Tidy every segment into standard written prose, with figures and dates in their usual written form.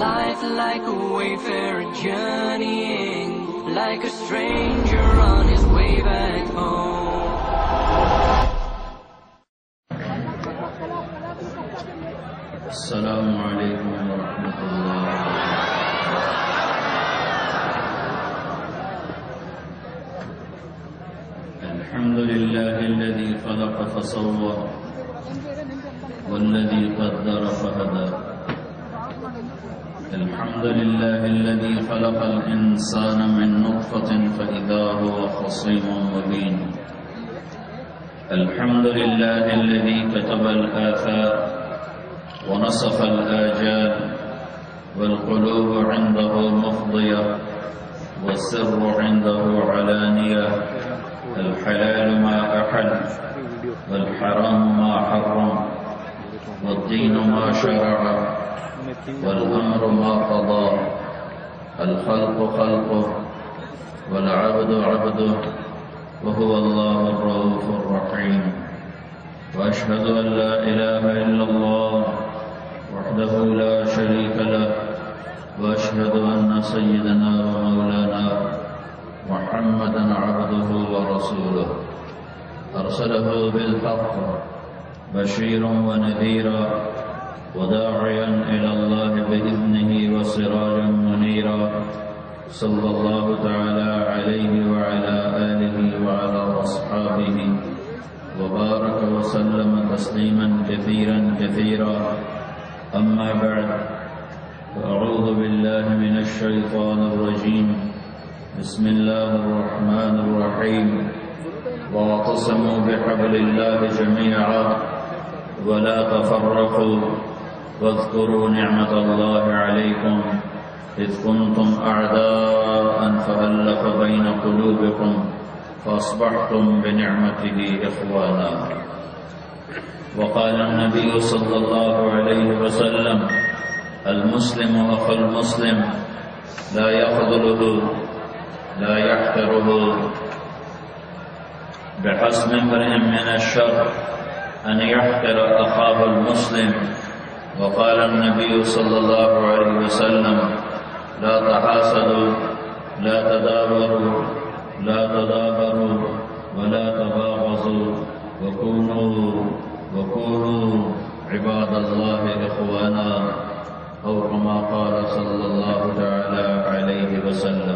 life like a wayfarer journeying, like a stranger on his way back home. السلام علیکم ورحمۃ اللہ. الحمد لله الذي خلق فسوى والذي قدر فهدى. الحمد لله الذي خلق الإنسان من نطفة فإذا هو خصيم مبين. الحمد لله الذي كتب الآثار ونسخ الآجال والقلوب عنده مفضية والسر عنده علانية. الحلال ما أحل والحرام ما حرم والدين ما شرع والأمر ما قضى. الخلق خلقه والعبد عبده وهو الله الرؤوف الرحيم. وأشهد أن لا إله إلا الله وحده لا شريك له وأشهد أن سيدنا ومولانا محمدا عبده ورسوله أرسله بالحق بشيرا ونذيرا وداعيا إلى الله بإذنه وسراجا منيرا. صلى الله تعالى عليه وعلى آله وعلى أصحابه وبارك وسلم تسليما كثيرا كثيرا. أما بعد، فأعوذ بالله من الشيطان الرجيم. بسم الله الرحمن الرحيم. واعتصموا بحبل الله جميعا ولا تفرقوا واذكروا نعمة الله عليكم إذ كنتم أعداء فألف بين قلوبكم فأصبحتم بنعمته إخوانا. وقال النبي صلى الله عليه وسلم: المسلم أخو المسلم لا يخذله لا يحقره. بحسب امرئ من الشر أن يحقر أخاه المسلم. وقال النبي صلى الله عليه وسلم: لا تحاسدوا لا تدابروا لا تدابروا ولا تباغضوا وكونوا عباد الله إخوانا، أو كما قال صلى الله تعالى عليه وسلم.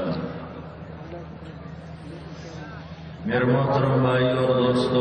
میرے محترم بھائی اور دوستو،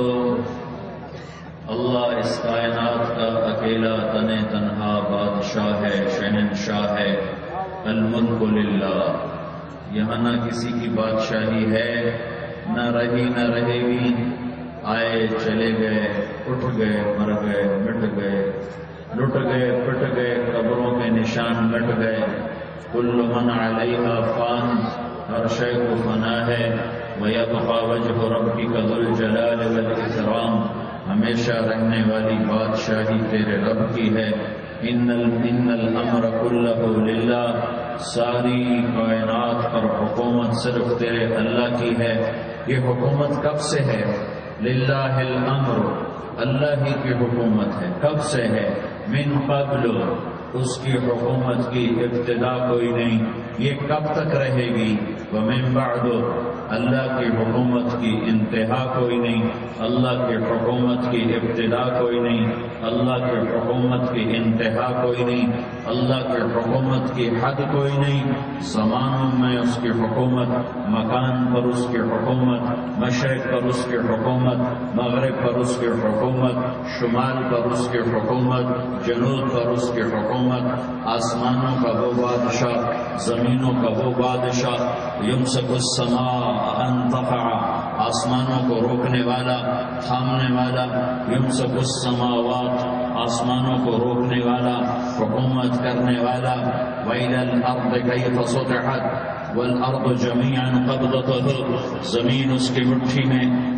اللہ اس کائنات کا اکیلا تنے تنہا بادشاہ ہے، شہنشاہ ہے. الملک للہ. یہاں نہ کسی کی بادشاہی ہے، نہ رہی نہ رہے گی. آئے چلے گئے، اٹھ گئے، مر گئے، مٹ گئے، لٹ گئے، پٹ گئے، قبروں کے نشان لٹ گئے. کل من علیہا فان. ہر شے کو فنا ہے. وَيَبْقَى وَجْهُ رَبِّكَ ذُو الْجَلَالِ وَالْإِكْرَامِ. ہمیشہ رہنے والی بادشاہی تیرے رب کی ہے. ان الامر كله للہ. ساری کائنات پر حکومت صرف تیرے اللہ کی ہے. یہ حکومت کب سے ہے؟ للہ الامر. اللہ ہی کی حکومت ہے. کب سے ہے؟ من قبل. اس کی حکومت کی ابتدا کوئی نہیں. یہ کب تک رہے گی؟ ومن بعد. اللہ کی حکومت کی انتہا کوئی نہیں. اللہ کی حکومت کی ابتدا کوئی نہیں. اللہ کی حکومت کی انتہا کوئی نہیں. اللہ کی حکومت کی حد کوئی نہیں. زمانوں میں اس کی حکومت، مکان پر اس کی حکومت، مشرق پر اس کی حکومت، مغرب پر اس کی حکومت، شمال پر اس کی حکومت، جنوب پر اس کی حکومت. آسمانوں کا وہ بادشاہ، زمینوں کا وہ بادشاہ. یمسک السماء ان تقع. آسمانوں کو روکنے والا، تھامنے والا. یمسک السماوات. آسمانوں کو روکنے والا، حکومت کرنے والا. وإلى الأرض كيف سطحت والأرض جميعا قبضته. زمین اس کی مٹھی میں،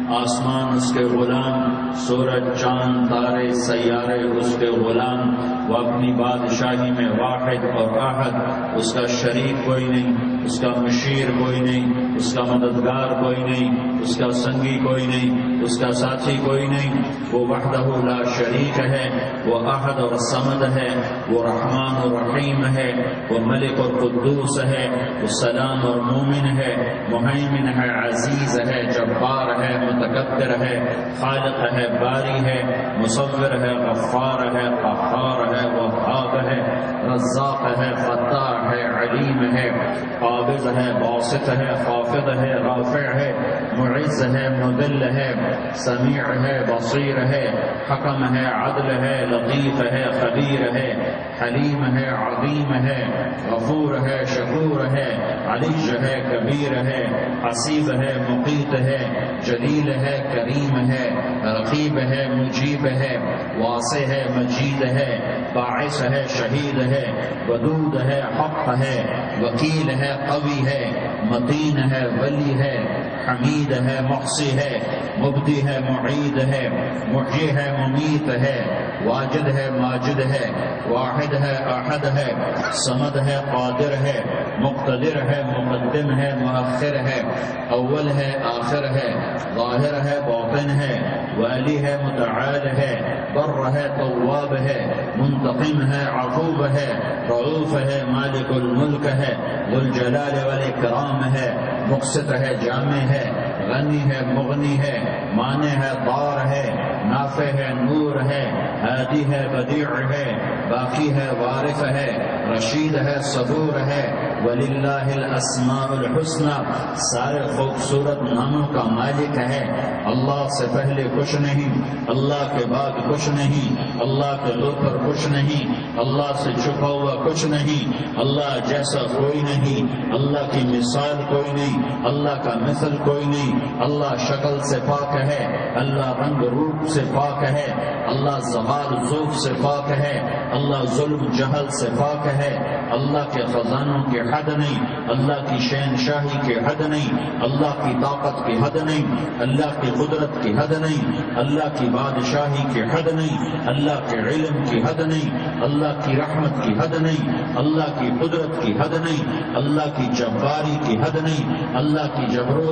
آسمان اس کے غلام، سورج چاند تارے سیارے اس کے غلام، وہ اپنی بادشاہی میں واحد اور احد، اس کا شریک کوئی نہیں، اس کا مشیر کوئی نہیں، اس کا مددگار کوئی نہیں، اس کا سنگی کوئی نہیں، اس کا ساتھی کوئی نہیں، وہ وحدہ لا شریک ہے، وہ احد اور صمد ہے، وہ رحمان اور رحیم ہے، وہ ملک اور قدوس ہے، وہ سلام اور مومن ہے، مہیمن ہے، عزیز ہے، جبار ہے، متکبر ہے، خالق ہے، باری ہے، مصور ہے، غفار ہے، قہار ہے، وہاب ہے، رزاق ہے، فتاح ہے، علیم ہے، قابض ہے، باسط ہے، خافض ہے، رافع ہے، معز ہے، مذل ہے، سمیع ہے، بصیر ہے، حکم ہے، عدل ہے، لطیف ہے، خبیر ہے، حلیم ہے، عظیم ہے، غفور ہے، شکور ہے، علی ہے، کبیر ہے، حسیب ہے، مقیت ہے، جلیل ہے، کریم ہے، رقیب ہے، مجیب ہے، واسع ہے، مجید ہے، باعث ہے، شہید ہے، ودود ہے، حق ہے، وکیل ہے، قوی ہے، متین ہے، ولی ہے، حمید ہے، محصی ہے، مبدی ہے، معید ہے، محیی ہے، ممیت ہے، واجد ہے، ماجد ہے، واحد ہے، احد ہے، صمد ہے، قادر ہے، مقتدر ہے، مقدم ہے، مؤخر ہے، اول ہے، آخر ہے، ظاہر ہے، باطن ہے، والی ہے، متعال ہے، بر ہے، تواب ہے، منتقم ہے، عفو ہے، رؤوف ہے، مالک الملک ہے، ذو الجلال والاکرام ہے، مقسط ہے، جامع ہے، غنی ہے، مغنی ہے، مانع ہے، ضار ہے، نافع ہے، نور ہے، ہادی ہے، بدیع ہے، باقی ہے، وارث ہے، رشید ہے، صبور ہے، وللہ الاسماء الحسنى، سارے خوبصورت ناموں کا مالک ہے۔ اللہ سے پہلے کچھ نہیں، اللہ کے بعد کچھ نہیں، اللہ کے اوپر کچھ نہیں، اللہ سے چھپا ہوا کچھ نہیں، اللہ جیسا کوئی نہیں، اللہ کی مثال کوئی نہیں، اللہ کا مثل کوئی نہیں، اللہ شکل سے پاک ہے، اللہ رنگ روپ سے پاک ہے، اللہ زوال ذوق سے پاک ہے، اللہ ظلم جہل سے پاک ہے، اللہ کے خزانوں کی حد نہیں، اللہ کی شہنشاہی کی حد نہیں، اللہ کی طاقت کی حد نہیں، اللہ کی قدرت کی حد نہیں، اللہ کی بادشاہی کی حد نہیں، اللہ کے علم کی حد نہیں، اللہ کی رحمت کی حد نہیں، اللہ کی قدرت کی حد نہیں، اللہ کی جباری کی حد نہیں، اللہ کی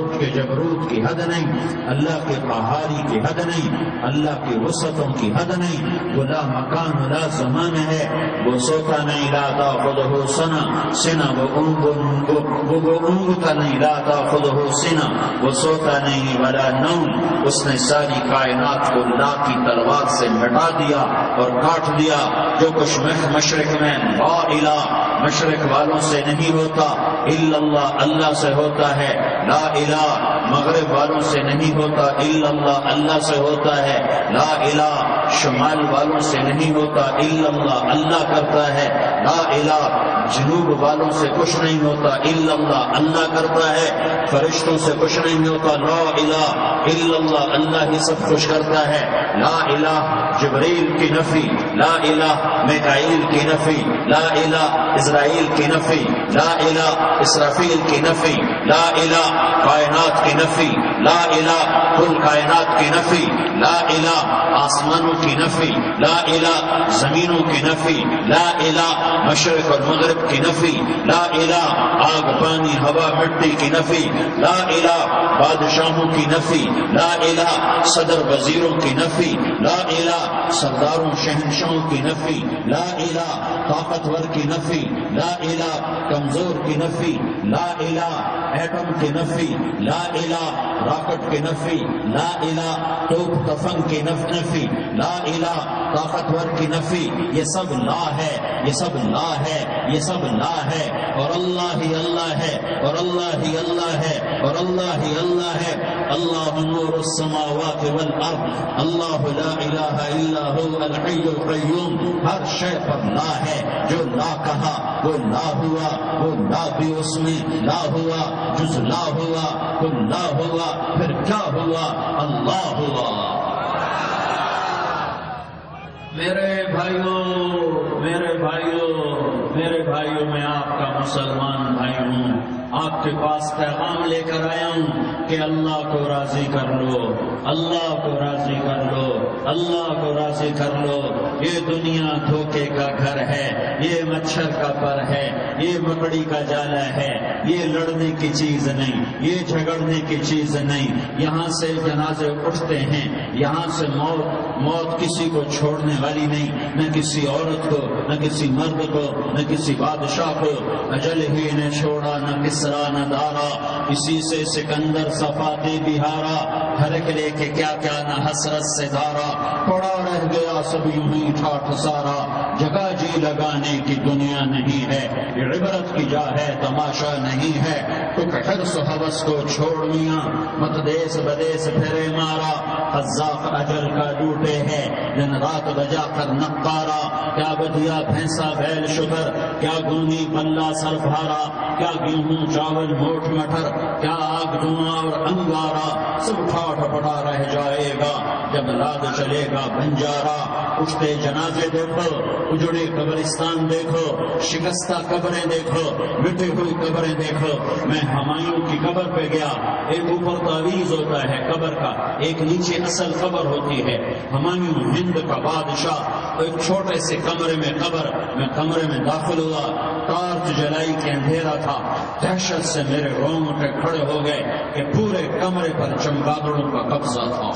جبروت کی حد نہیں، اللہ کے قہاری کی حد نہیں، اللہ کی وسعتوں کی حد نہیں، وہ لا مکان ولا زمان ہے، وہ سوتا نہیں، لا تاخذہ سنہ، وہ اونگتا نہیں، لا تاخذہ سنہ، وہ سوتا نہیں، ولا نوم، اس نے ساری کائنات کو لا کی تلوار سے مٹا دیا اور کاٹ دیا۔ جو کچھ مشرق میں لا الہ، مشرق والوں سے نہیں ہوتا، الا اللہ، اللہ سے ہوتا ہے، لا الہ، مغرب والوں سے نہیں ہوتا، الا اللہ، اللہ سے ہوتا ہے، لا الہ، شمال والوں سے نہیں ہوتا، الا اللہ، اللہ کرتا ہے، لا الہ، جنوب والوں سے کچھ نہیں ہوتا، الا اللہ، اللہ کرتا ہے، فرشتوں سے کچھ نہیں ہوتا، لا الہ الا اللہ، اللہ ہی سب کچھ کرتا ہے، لا الہ، جبریل کی نفی، لا الہ، میکائیل کی نفی، لا الہ، اسرائیل کی نفی، لا الہ، اسرافیل کی نفی، لا الہ، کائنات کی نفی، لا الہ، کل کائنات کی نفی، لا الہ، آسمانوں کی نفی، لا الہ، زمینوں کی نفی، لا الہ، مشرق اور مغرب کی نفی، لا الہ، آگ پانی ہوا مٹی کی نفی، لا الہ، بادشاہوں کی نفی، لا الہ، صدر وزیروں کی نفی، لا الہ، سرداروں شہنشاہوں کی نفی، لا الہ، طاقتور کی نفی، لا الہ، کمزور کی نفی، لا الہ، ایٹم کی نفی، لا الہ، راکٹ کی نفی، لا الہ، توپ تفنگ کی نفی، لا الہ، طاقتور کی نفی، یہ سب لا ہے، یہ سب لا ہے، یہ سب لا ہے، اور اللہ ہی اللہ ہے، اور اللہ ہی اللہ ہے، اور اللہ ہی اللہ ہے، اللہ نور السماوات والارض، اللہ لا الہ الا هو الحی القیوم، ہر شے پر لا ہے، جو لا کہا وہ لا ہوا، وہ لا بھی اس میں لا ہوا، جز لا ہوا تو لا ہوا، پھر کیا ہوا؟ اللہ ہوا۔ میرے بھائیوں، میرے بھائیوں، میرے بھائیوں، میں آپ کا مسلمان بھائی ہوں، آپ کے پاس پیغام لے کر آیا ہوں کہ اللہ کو راضی کر لو، اللہ کو راضی کر لو، اللہ کو راضی کر لو۔ یہ دنیا دھوکے کا گھر ہے، یہ مچھر کا پر ہے، یہ مکڑی کا جالا ہے، یہ لڑنے کی چیز نہیں، یہ جھگڑنے کی چیز نہیں۔ یہاں سے جنازے اٹھتے ہیں، یہاں سے موت کسی کو چھوڑنے والی نہیں، نہ کسی عورت کو، نہ کسی مرد کو، نہ کسی بادشاہ کو۔ اجل ہی نے چھوڑا نہ کسرا نہ دارا، اسی سے سکندر صفاتی بہارا۔ ہر ایک لے کے کیا کیا نہ حسرت سے دھارا، پڑا رہ گیا سب یوں ہی ٹھاٹھ سارا۔ جگہ جی لگانے کی دنیا نہیں ہے، یہ عبرت کی جا ہے تماشا نہیں ہے۔ ٹک حرص و ہوس کو چھوڑ میاں، مت دیس بدیس پھرے مارا۔ قذاق اجل کا ڈوٹے ہے، دن رات بجا کر نقارا۔ کیا بدیا بھینسا بیل شکر، کیا گونی پلہ سر بھارا، کیا گیہوں چاول موٹ مٹر، کیا آگ دھواں اور انگارا۔ سب ٹھاٹھ پٹا رہ جائے گا جب لاد چلے گا بنجارا۔ اٹھتے جنازے دیکھو، اجڑے قبرستان دیکھو، شکستہ قبریں دیکھو، مٹی ہوئی قبریں دیکھو۔ میں ہمایوں کی قبر پہ گیا، ایک اوپر تعویذ ہوتا ہے قبر کا، ایک نیچے اصل قبر ہوتی ہے۔ ہمایوں ہند کا بادشاہ، ایک چھوٹے سے کمرے میں قبر، میں کمرے میں داخل ہوا، ٹارچ جلائی کے اندھیرا تھا۔ دہشت سے میرے رونگٹے کھڑے ہو گئے کہ پورے کمرے پر چمگادڑوں کا قبضہ تھا۔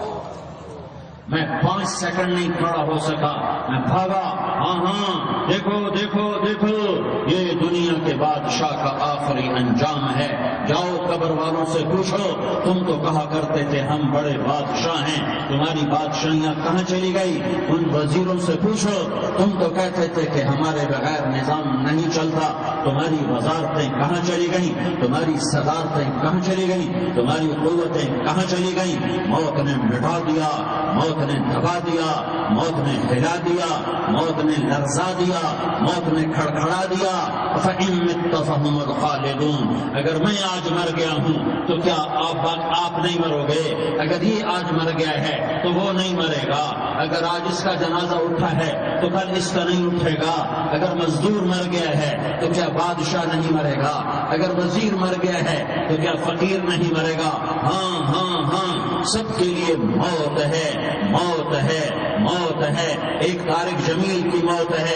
میں 5 سیکنڈ نہیں کھڑا ہو سکا، میں بھاگا۔ ہاں دیکھو دیکھو دیکھو، یہ دنیا کے بادشاہ کا آخری انجام ہے۔ جاؤ قبر والوں سے پوچھو، تم تو کہا کرتے تھے ہم بڑے بادشاہ ہیں، تمہاری بادشاہیاں کہاں چلی گئی؟ ان وزیروں سے پوچھو، تم تو کہتے تھے کہ ہمارے بغیر نظام نہیں چلتا، تمہاری وزارتیں کہاں چلی گئیں؟ تمہاری صدارتیں کہاں چلی گئیں؟ تمہاری قوتیں کہاں چلی گئیں؟ موت نے مٹا دیا، موت نے دبا دیا، موت نے ہلا دیا، موت نے لرزا دیا، موت نے کھڑکھڑا دیا۔ فَإِن مِتَّ فَهُمُ الْخَالِدُونَ، اگر میں آج مر گیا ہوں تو کیا آپ نہیں مرو گے؟ اگر یہ آج مر گیا ہے تو وہ نہیں مرے گا۔ اگر آج اس کا جنازہ اٹھا ہے تو کل اس کا نہیں اٹھے گا۔ اگر مزدور مر گیا ہے تو کیا بادشاہ نہیں مرے گا؟ اگر وزیر مر گیا ہے تو کیا فقیر نہیں مرے گا؟ ہاں ہاں ہاں، سب کے لیے موت ہے، موت ہے، موت ہے۔ ایک طارق جمیل کی موت ہے،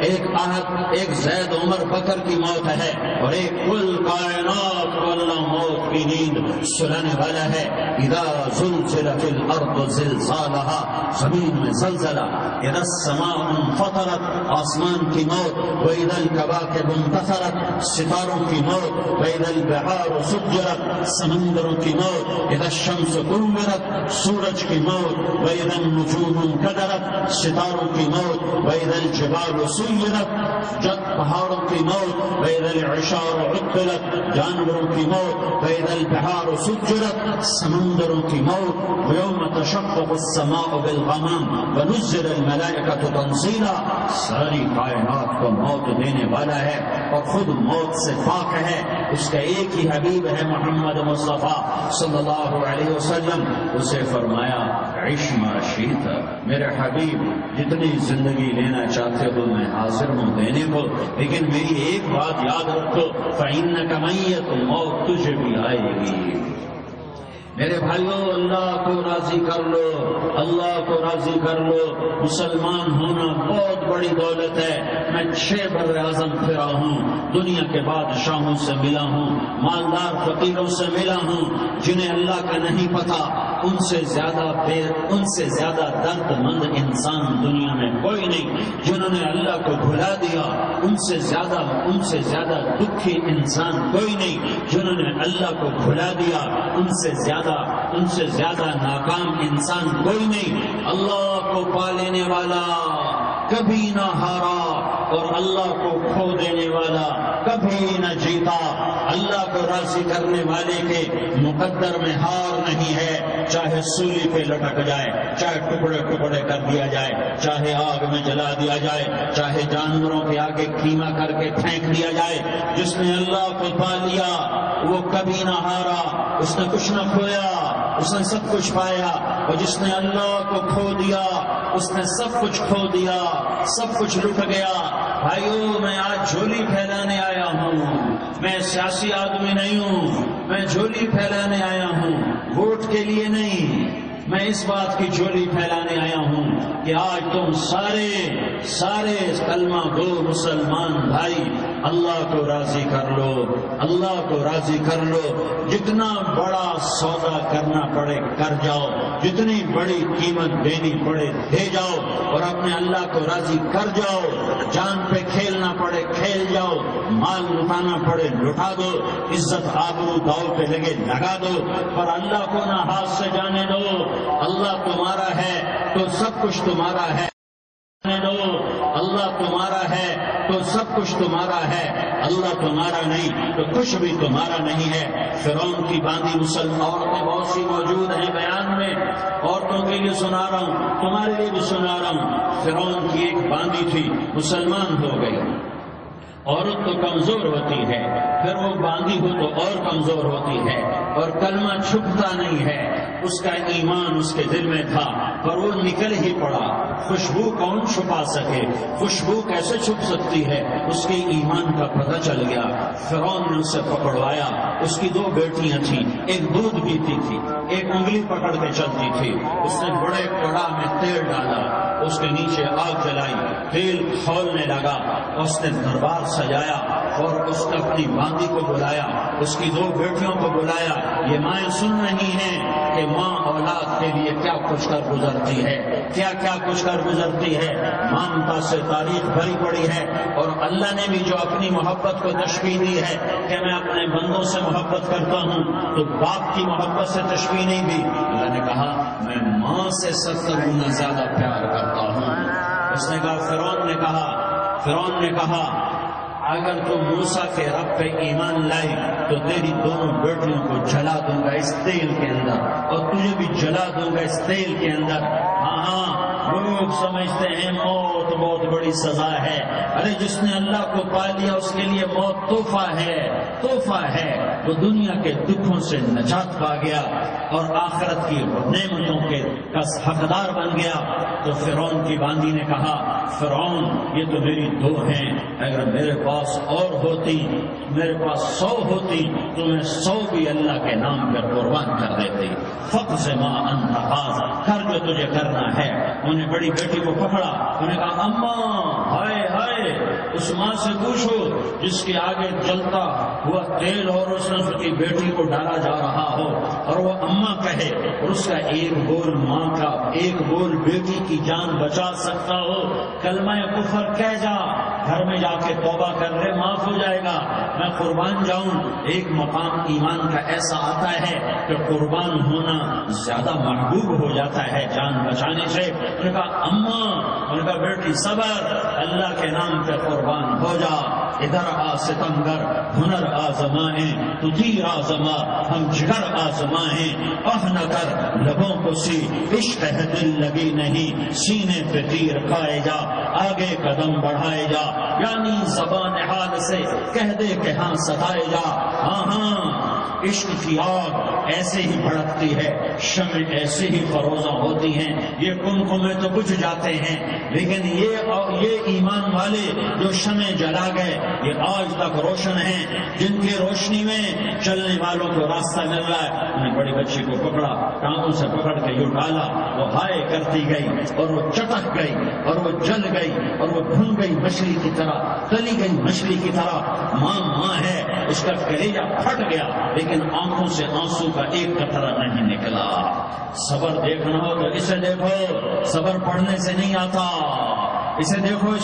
ایک زید عمر بکر کی موت ہے، اور ایک کل کائنات والا موت کی نیند سلانے والا ہے۔ اذا زلزلت الارض زلزالها، زمین میں زلزلہ، اذا السماء انفطرت، آسمان کی موت، واذا الكواكب انتثرت، ستاروں کی موت، واذا البحار سجرت، سمندروں کی موت، اذا الشمس كورت، سورج کی موت، واذا النجوم انكدرت، ستاروں کی موت، واذا الجبال سيرت، پہاڑوں کی موت، واذا العشار عطلت، جانوروں کی موت، واذا البحار سجرت، سمندروں کی موت، ويوم تشقق السماء بالغمام ونزل الملائكة تنزيلا۔ ساری کائنات کو موت دینے والا ہے اور خود موت سے پاک ہے۔ اس کا ایک ہی حبیب ہے محمد مصطفیٰ صلی اللہ علیہ وسلم۔ اسے فرمایا عش ما شئت، میرے حبیب جتنی زندگی لینا چاہتے ہو میں حاضر ہوں دینے کو، لیکن میری ایک بات یاد رکھو، فإنک میت، موت تجھے بھی آئے گی۔ میرے بھائیوں، اللہ کو راضی کر لو، اللہ کو راضی کر لو۔ مسلمان ہونا بہت بڑی دولت ہے۔ میں 6 بر اعظم پھرا ہوں، دنیا کے بادشاہوں سے ملا ہوں، مالدار فقیروں سے ملا ہوں، جنہیں اللہ کا نہیں پتا، ان سے زیادہ درد مند انسان دنیا میں کوئی نہیں۔ جنہوں نے اللہ کو بھلا دیا، ان سے زیادہ دکھی انسان کوئی نہیں۔ جنہوں نے اللہ کو بھلا دیا، ان سے زیادہ ناکام انسان کوئی نہیں۔ اللہ کو پا لینے والا کبھی نہ ہارا، اور اللہ کو کھو دینے والا کبھی نہ جیتا۔ اللہ کو راضی کرنے والے کے مقدر میں ہار نہیں ہے، چاہے سولی پہ لٹک جائے، چاہے ٹکڑے ٹکڑے کر دیا جائے، چاہے آگ میں جلا دیا جائے، چاہے جانوروں کے آگے قیمہ کر کے پھینک دیا جائے۔ جس نے اللہ کو پا لیا وہ کبھی نہ ہارا، اس نے کچھ نہ کھویا، اس نے سب کچھ پایا۔ اور جس نے اللہ کو کھو دیا اس نے سب کچھ کھو دیا، سب کچھ لٹ گیا۔ بھائیو، میں آج جھولی پھیلانے آیا ہوں، میں سیاسی آدمی نہیں ہوں، میں جھولی پھیلانے آیا ہوں، ووٹ کے لیے نہیں، میں اس بات کی جھولی پھیلانے آیا ہوں کہ آج تم سارے کلمہ گو مسلمان بھائی اللہ کو راضی کر لو، اللہ کو راضی کر لو، جتنا بڑا سودا کرنا پڑے کر جاؤ، جتنی بڑی قیمت دینی پڑے دے جاؤ، اور اپنے اللہ کو راضی کر جاؤ، جان پہ کھیلنا پڑے کھیل جاؤ، مال لٹانا پڑے لٹا دو، عزت آبرو داؤ پہ لگے لگا دو، پر اللہ کو نہ ہاتھ سے جانے دو۔ اللہ تمہارا ہے تو سب کچھ تمہارا ہے، اللہ تمہارا ہے تو سب کچھ تمہارا ہے، اللہ تمہارا نہیں تو کچھ بھی تمہارا نہیں ہے۔ فرعون کی باندھی مسلم عورتیں بہت سی موجود ہیں بیان میں، عورتوں کے لیے سنا رہا ہوں، تمہارے لیے بھی سنا رہا ہوں۔ فرعون کی ایک باندھی تھی، مسلمان ہو گئی۔ عورت تو کمزور ہوتی ہے، پھر وہ باندھی ہو تو اور کمزور ہوتی ہے، اور کلمہ چھپتا نہیں ہے، اس کا ایمان اس کے دل میں تھا، پر وہ نکل ہی پڑا۔ خوشبو کون چھپا سکے، خوشبو کیسے چھپ سکتی ہے، اس کے ایمان کا پتہ چل گیا۔ فرعون نے اسے پکڑوایا، اس کی 2 بیٹیاں تھیں، ایک دودھ پیتی تھی، ایک انگلی پکڑ کے چلتی تھی۔ اس نے بڑے کڑا میں تیل ڈالا، اس کے نیچے آگ جلائی، تیل کھولنے لگا، اس نے دربار سجایا اور اس نے اپنی باندھی کو بلایا، اس کی 2 بیٹیوں کو بلایا۔ یہ مائیں سن رہی ہیں کہ ماں اولاد کے لیے کیا کچھ کر گزرتی ہے، کیا کیا کچھ کر گزرتی ہے۔ مامتا سے تاریخ بھری پڑی ہے، اور اللہ نے بھی جو اپنی محبت کو تشبیہ دی ہے کہ میں اپنے بندوں سے محبت کرتا ہوں، تو باپ کی محبت سے تشبیہ نہیں دی۔ اللہ نے کہا میں ماں سے 70 گنا زیادہ پیار کرتا ہوں۔ اس نے کہا فرعون نے کہا اگر تو موسیٰ کے رب پہ ایمان لائی تو تیری دونوں بیٹیوں کو جلا دوں گا اس تیل کے اندر، اور تجھے بھی جلا دوں گا اس تیل کے اندر۔ ہاں لوگ سمجھتے ہیں موت بہت بڑی سزا ہے، ارے جس نے اللہ کو پا لیا اس کے لیے موت تحفہ ہے، وہ دنیا کے دکھوں سے نجات پا گیا اور آخرت کی نعمتوں کے حقدار بن گیا۔ تو فرعون کی باندھی نے کہا فرعون یہ تو میری 2 ہیں، اگر میرے پاس اور ہوتی، میرے پاس 100 ہوتی تو میں 100 بھی اللہ کے نام پر قربان کر دیتی۔ فقض ما انت قاض، کر جو تجھے کرنا ہے۔ انہیں بڑی بیٹی کو پکڑا، انہیں کہا اماں ہائے ہائے، اس ماں سے پوچھو جس کے آگے جلتا ہوا تیل اور اس نے اس کی بیٹی کو ڈالا جا رہا ہو اور وہ اماں کہے، اور اس کا ایک بول ماں کا، ایک بول بیٹی کی جان بچا سکتا ہو، کلمہ کفر کہہ جا، گھر میں جا کے توبہ کر لے، معاف ہو جائے گا، میں قربان جاؤں۔ ایک مقام ایمان کا ایسا آتا ہے کہ قربان ہونا زیادہ محبوب ہو جاتا ہے جان بچانے سے۔ انہوں نے کہا اماں، انہوں نے کہا بیٹی صبر، اللہ کے نام پہ قربان ہو جا۔ ادھر آ ستمگر، ہنر آزمائیں تو تیر آزما، ہم جگر آزمائیں اہ نہ کر لبوں کو سی، عشق ہے دل لگی نہیں، سینے پہ تیر کھائے جا، آگے قدم بڑھائے جا، یعنی زبان حال سے کہہ دے کہ ہاں ستائے جا۔ ہاں عشق کی آگ ایسے ہی بھڑکتی ہے، شمع ایسے ہی فروزہ ہوتی ہیں، یہ کنکمیں تو بجھ جاتے ہیں، لیکن یہ ایمان والے جو شمع جلا گئے یہ آج تک روشن ہیں، جن کی روشنی میں چلنے والوں کو راستہ مل رہا ہے۔ انہیں بڑی بچی کو پکڑا، ٹانگوں سے پکڑ کے یوں ڈالا، وہ ہائے کرتی گئی اور وہ چٹک گئی اور وہ جل گئی اور وہ بھون گئی مچھلی کی طرح، تلی گئی مچھلی کی طرح۔ ماں ہے، اس کا کلیجہ پھٹ گیا، لیکن آنکھوں سے آنسو کا ایک قطرہ نہیں نکلا۔ صبر دیکھنا ہو تو اسے دیکھو، صبر پڑھنے سے نہیں آتا، اسے دیکھو،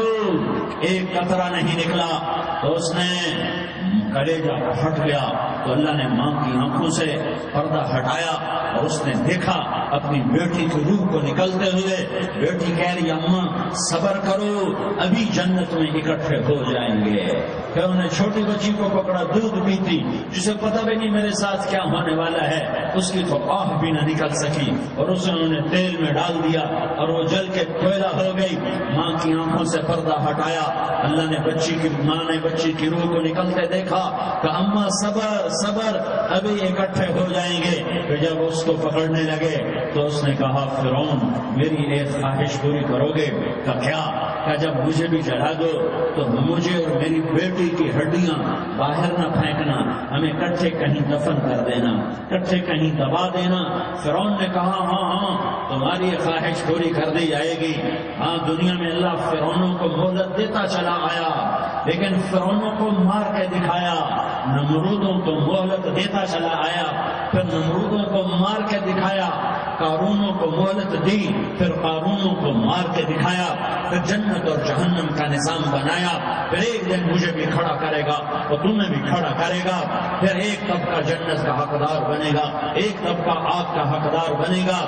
ایک قطرہ نہیں نکلا۔ تو اس نے کلیجہ پھٹ گیا، تو اللہ نے ماں کی آنکھوں سے پردہ ہٹایا اور اس نے دیکھا اپنی بیٹی کی روح کو نکلتے ہوئے۔ بیٹی کہہ رہی اماں صبر کرو، ابھی جنت میں اکٹھے ہو جائیں گے۔ پھر انہیں چھوٹی بچی کو پکڑا، دودھ پیتی، جسے پتہ بھی نہیں میرے ساتھ کیا ہونے والا ہے، اس کی تو آہ بھی نہ نکل سکی، اور اسے انہوں نے تیل میں ڈال دیا اور وہ جل کے کوئلہ ہو گئی۔ ماں کی آنکھوں سے پردہ ہٹایا، اللہ نے ماں نے بچی کی روح کو نکلتے دیکھا کہ اماں صبر صبر، ابھی اکٹھے ہو جائیں گے۔ پھر جب اس کو پکڑنے لگے تو اس نے کہا فرعون میری ایک خواہش پوری کرو گے؟ کہ کیا؟ کہ جب مجھے بھی جلا دو تو مجھے اور میری بیٹی کی ہڈیاں باہر نہ پھینکنا، ہمیں کٹھے کہیں دفن کر دینا، کٹھے کہیں دبا دینا۔ فرعون نے کہا ہاں تمہاری خواہش پوری کر دی جائے گی۔ ہاں دنیا میں اللہ فرعونوں کو مہلت دیتا چلا آیا، لیکن فرعونوں کو مار کے دکھایا، نمرودوں کو مہلت دیتا چلا آیا، پھر نمرودوں کو مار کے دکھایا، قارونوں کو مہلت دی، پھر قارونوں کو مار کے دکھایا، پھر جنت اور جہنم کا نظام بنایا، پھر ایک دن مجھے بھی کھڑا کرے گا اور تمہیں بھی کھڑا کرے گا، پھر ایک طبقہ جنت کا حقدار بنے گا، ایک طبقہ آگ کا حقدار بنے گا۔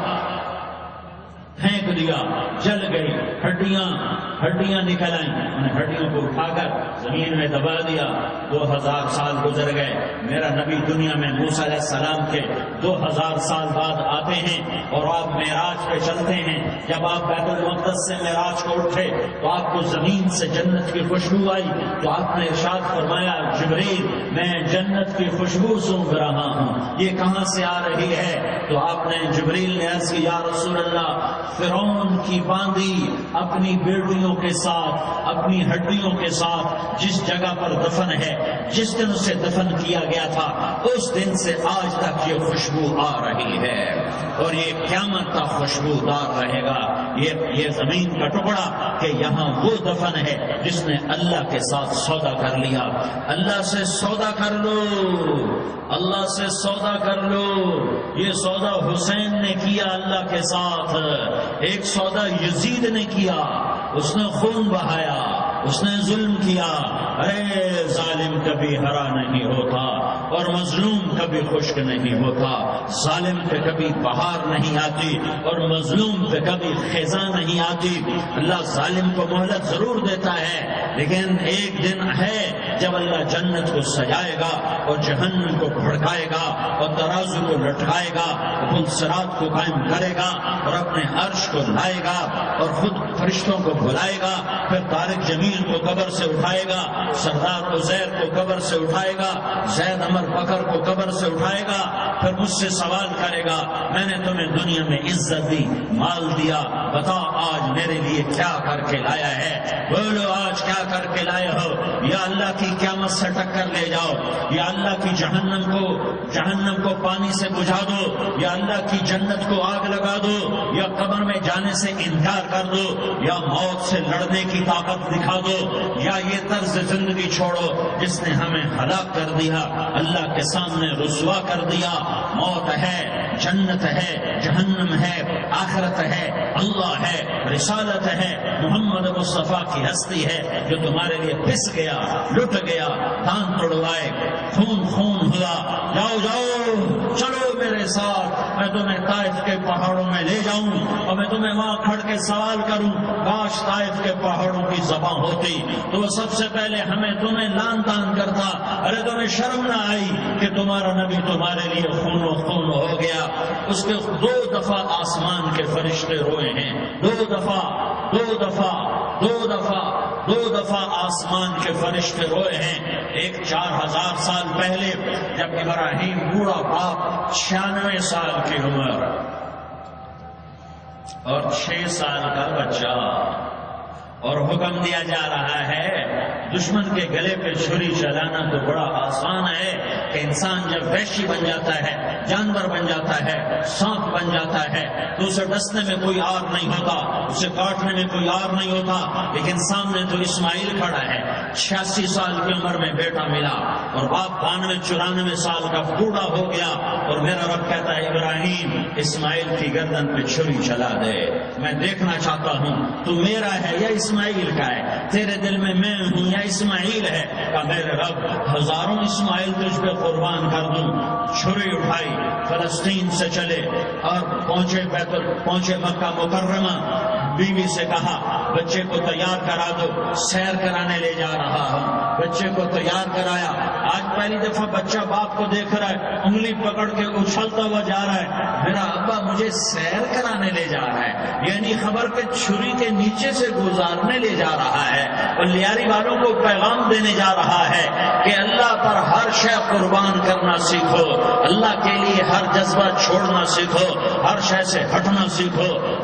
پھینک دیا، جل گئی، ہڈیاں نکل آئیں، انہیں ہڈیوں کو اٹھا کر زمین میں دبا دیا۔ 2000 سال گزر گئے، میرا نبی دنیا میں موسیٰ علیہ السلام کے 2000 سال بعد آتے ہیں اور آپ معراج پہ چلتے ہیں۔ جب آپ بیت المقدس سے معراج کو اٹھے تو آپ کو زمین سے جنت کی خوشبو آئی، تو آپ نے ارشاد فرمایا جبریل میں جنت کی خوشبو سونگھ رہا ہوں، یہ کہاں سے آ رہی ہے؟ تو آپ نے جبریل نے عرض کی یا رسول اللہ فرعون کی باندی اپنی بیٹیوں کے ساتھ، اپنی ہڈیوں کے ساتھ جس جگہ پر دفن ہے، جس دن اسے دفن کیا گیا تھا اس دن سے آج تک یہ خوشبو آ رہی ہے اور یہ قیامت تک خوشبودار رہے گا۔ یہ زمین کا ٹکڑا کہ یہاں وہ دفن ہے جس نے اللہ کے ساتھ سودا کر لیا۔ اللہ سے سودا کر لو، اللہ سے سودا کر لو۔ یہ سودا حسین نے کیا اللہ کے ساتھ، ایک سودا یزید نے کیا، اس نے خون بہایا، اس نے ظلم کیا۔ ارے ظالم کبھی ہرا نہیں ہوتا اور مظلوم کبھی خشک نہیں ہوتا، ظالم پہ کبھی بہار نہیں آتی اور مظلوم پہ کبھی خزاں نہیں آتی۔ اللہ ظالم کو مہلت ضرور دیتا ہے، لیکن ایک دن ہے جب اللہ جنت کو سجائے گا اور جہنم کو بھڑکائے گا اور ترازو کو لٹکائے گا، پل صراط کو قائم کرے گا اور اپنے عرش کو لائے گا اور خود فرشتوں کو بلائے گا، پھر طارق جمیل کو قبر سے اٹھائے گا، سردار عزیر کو قبر سے اٹھائے گا، زید عمر بکر کو قبر سے اٹھائے گا، پھر مجھ سے سوال کرے گا میں نے تمہیں دنیا میں عزت دی، مال دیا، بتا آج میرے لیے کیا کر کے لایا ہے؟ بولو آج کیا کر کے لائے ہو؟ یا اللہ کی قیامت سے ٹکر لے جاؤ، یا اللہ کی جہنم کو پانی سے بجھا دو، یا اللہ کی جنت کو آگ لگا دو، یا قبر میں جانے سے انکار کر دو، یا موت سے لڑنے کی طاقت دکھا دو، یا یہ طرز زندگی چھوڑو جس نے ہمیں ہلاک کر دیا، اللہ کے سامنے رسوا کر دیا۔ موت ہے، جنت ہے، جہنم ہے، آخرت ہے، اللہ ہے، رسالت ہے، محمد مصطفیٰ کی ہستی ہے جو تمہارے لیے پس گیا، لٹ گیا، دان توڑوائے، خون ہوا۔ جاؤ چلو میرے ساتھ، میں تمہیں طائف کے پہاڑوں میں لے جاؤں اور میں تمہیں وہاں کھڑ کے سوال کروں، کاش طائف کے پہاڑوں کی زبان ہوتی تو وہ سب سے پہلے ہمیں تمہیں لان تان کرتا۔ ارے تمہیں شرم نہ آئی کہ تمہارا نبی تمہارے لیے خون ہو گیا؟ اس کے 2 دفعہ آسمان کے فرشتے روئے ہیں، 2 دفعہ آسمان کے فرشتے روئے ہیں۔ ایک 4000 سال پہلے جب ابراہیم بوڑھا باپ 96 سال کی عمر اور 6 سال کا بچہ، اور حکم دیا جا رہا ہے دشمن کے گلے پہ چھری چلانا تو بڑا آسان ہے کہ انسان جب وحشی بن جاتا ہے، جانور بن جاتا ہے، سانپ بن جاتا ہے تو اسے ڈسنے میں کوئی آر نہیں ہوتا، اسے کاٹنے میں کوئی آر نہیں ہوتا، لیکن سامنے تو اسماعیل کھڑا ہے، 86 سال کی عمر میں بیٹا ملا اور باپ 92-94 سال کا بوڑھا ہو گیا، اور میرا رب کہتا ہے ابراہیم اسماعیل کی گردن پہ چھری چلا دے، میں دیکھنا چاہتا ہوں تو میرا ہے یا اسماعیل کا ہے، تیرے دل میں میں ہوں یا اسماعیل ہے؟ کہ میرے رب ہزاروں اسماعیل تجھ پہ قربان کر دوں۔ چھری اٹھائی، فلسطین سے چلے اور پہنچے مکہ مکرمہ، بیوی سے کہا بچے کو تیار کرا دو، سیر کرانے لے جا رہا ہوں، بچے کو تیار کرایا۔ آج پہلی دفعہ بچہ باپ کو دیکھ رہا ہے، انگلی پکڑ کے اچھلتا ہوا جا رہا ہے، میرا ابا مجھے سیر کرانے لے جا رہا ہے، یعنی خبر کہ چھری کے نیچے سے گزارنے لے جا رہا ہے، اور لیاری والوں کو پیغام دینے جا رہا ہے کہ اللہ پر ہر شے قربان کرنا سیکھو، اللہ کے لیے ہر جذبہ چھوڑنا سیکھو، ہر شے سے ہٹنا سیکھو،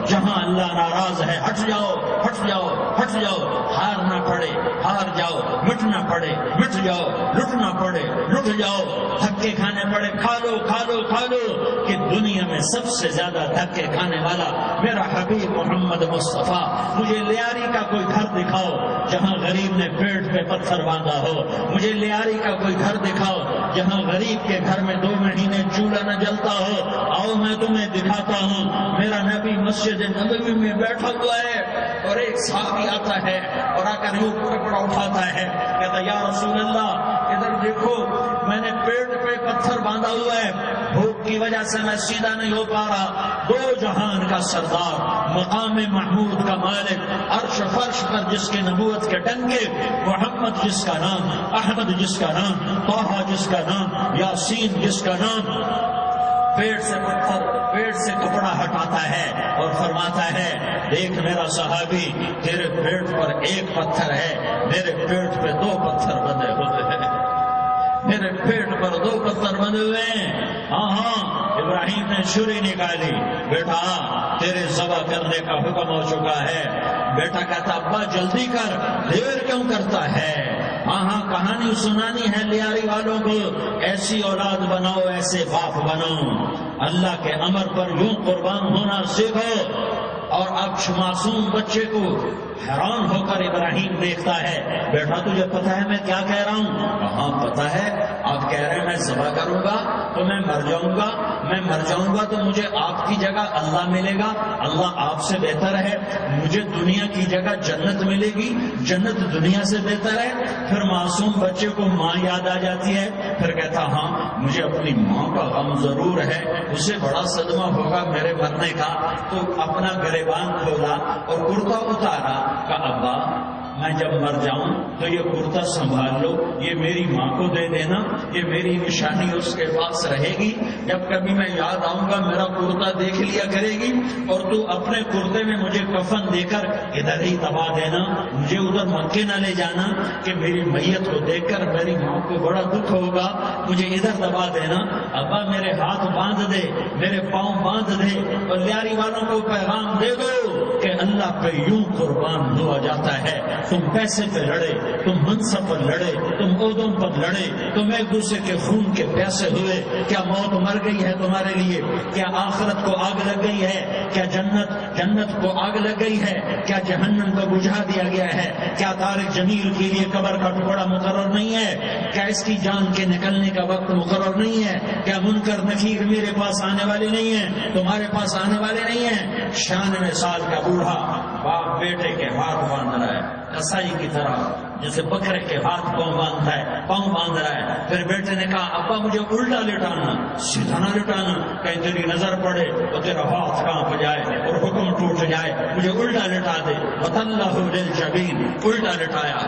جہاں اللہ ناراض ہے ہٹ جاؤ ہٹ جاؤ ہٹ جاؤ، ہارنا پڑے ہار جاؤ، مٹنا پڑے مٹ جاؤ، لٹنا پڑے لٹ جاؤ، دھکے کھانے پڑے کھا لو کھا لو کھا لو، کہ دنیا میں سب سے زیادہ دھکے کھانے والا میرا حبیب محمد مصطفیٰ۔ مجھے لیاری کا کوئی گھر دکھاؤ جہاں غریب نے پیٹ پہ پتھر باندھا ہو، مجھے لیاری کا کوئی گھر دکھاؤ جہاں غریب کے گھر میں 2 مہینے چولہا نہ جلتا ہو، آؤ میں تمہیں دکھاتا ہوں۔ میرا نبی مسجد نبوی میں بیٹھا ہوا ہے اور ایک صحابی آتا ہے اور آ کر یوں کپڑا اٹھاتا ہے، کہتا یا رسول اللہ ادھر دیکھو، میں نے پیٹ پہ پتھر باندھا ہوا ہے، بھوک کی وجہ سے میں سیدھا نہیں ہو پا رہا۔ 2 جہان کا سردار، مقام محمود کا مالک، عرش فرش پر جس کے نبوت کے ڈنکے، محمد جس کا نام، احمد جس کا نام، طٰہٰ جس کا نام، یاسین جس کا نام، پیٹ سے پتھر، پیٹ سے کپڑا ہٹاتا ہے اور فرماتا ہے دیکھ میرا صحابی، تیرے پیٹ پر 1 پتھر ہے، میرے پیٹ پہ 2 پتھر بندھے ہوئے ہیں، میرے پیٹ پر 2 پتھر بندھے ہوئے ہیں۔ ہاں ابراہیم نے چھری نکالی، بیٹا تیرے ذبح کرنے کا حکم ہو چکا ہے۔ بیٹا کہتا ابا جلدی کر، دیر کیوں کرتا ہے؟ ہاں کہانی سنانی ہے لیاری والوں کو، ایسی اولاد بناؤ، ایسے باپ بناؤ، اللہ کے امر پر یوں قربان ہونا سیکھو۔ اور اب معصوم بچے کو حیران ہو کر ابراہیم دیکھتا ہے، بیٹا تجھے پتا ہے میں کیا کہہ رہا ہوں؟ ہاں پتا ہے، آپ کہہ رہے ہیں میں ذبح کروں گا تو میں مر جاؤں گا، میں مر جاؤں گا تو مجھے آپ کی جگہ اللہ ملے گا، اللہ آپ سے بہتر ہے، مجھے دنیا کی جگہ جنت ملے گی، جنت دنیا سے بہتر ہے۔ پھر معصوم بچے کو ماں یاد آ جاتی ہے، پھر کہتا ہاں مجھے اپنی ماں کا غم ضرور ہے، اسے بڑا صدمہ ہوگا میرے مرنے کا۔ تو اپنا گریبان کھولا اور کرتا اتارا، کہا ابا میں جب مر جاؤں تو یہ کرتا سنبھال لو، یہ میری ماں کو دے دینا، یہ میری نشانی اس کے پاس رہے گی، جب کبھی میں یاد آؤں گا میرا کرتا دیکھ لیا کرے گی، اور تو اپنے کرتے میں مجھے کفن دے کر ادھر ہی دبا دینا، مجھے ادھر مکے نہ لے جانا کہ میری میت کو دیکھ کر میری ماں کو بڑا دکھ ہوگا، مجھے ادھر دبا دینا۔ ابا میرے ہاتھ باندھ دے، میرے پاؤں باندھ دے، اور لیاری والوں کو پیغام دے دو کہ اللہ پہ یوں قربان ہوا جاتا ہے۔ تم پیسے پہ لڑے، تم منصب پر لڑے، تم عہدوں پر لڑے، تم ایک دوسرے کے خون کے پیاسے ہوئے، کیا موت مر گئی ہے تمہارے لیے؟ کیا آخرت کو آگ لگ گئی ہے؟ کیا جنت کو آگ لگ گئی ہے؟ کیا جہنم کو بجھا دیا گیا ہے؟ کیا طارق جمیل کے لیے قبر کا ٹکڑا مقرر نہیں ہے؟ کیا اس کی جان کے نکلنے کا وقت مقرر نہیں ہے؟ کیا منکر نکیر میرے پاس آنے والے نہیں ہیں، تمہارے پاس آنے والے نہیں ہیں؟ 96 سال کا بوڑھا باپ بیٹے کے ہاتھ باندھ رہا ہے کسائی کی طرح، جیسے بکرے کے ہاتھ پاؤں باندھتا ہے، پاؤں باندھ رہا ہے۔ پھر بیٹے نے کہا ابا مجھے الٹا لٹانا، سیدھا نہ لٹانا، کہیں تیری نظر پڑے اور تیرا ہاتھ کانپ جائے اور حکم ٹوٹ جائے، مجھے الٹا لٹا دے۔ وَتَلَّهُ لِلْجَبِينِ، الٹا لٹایا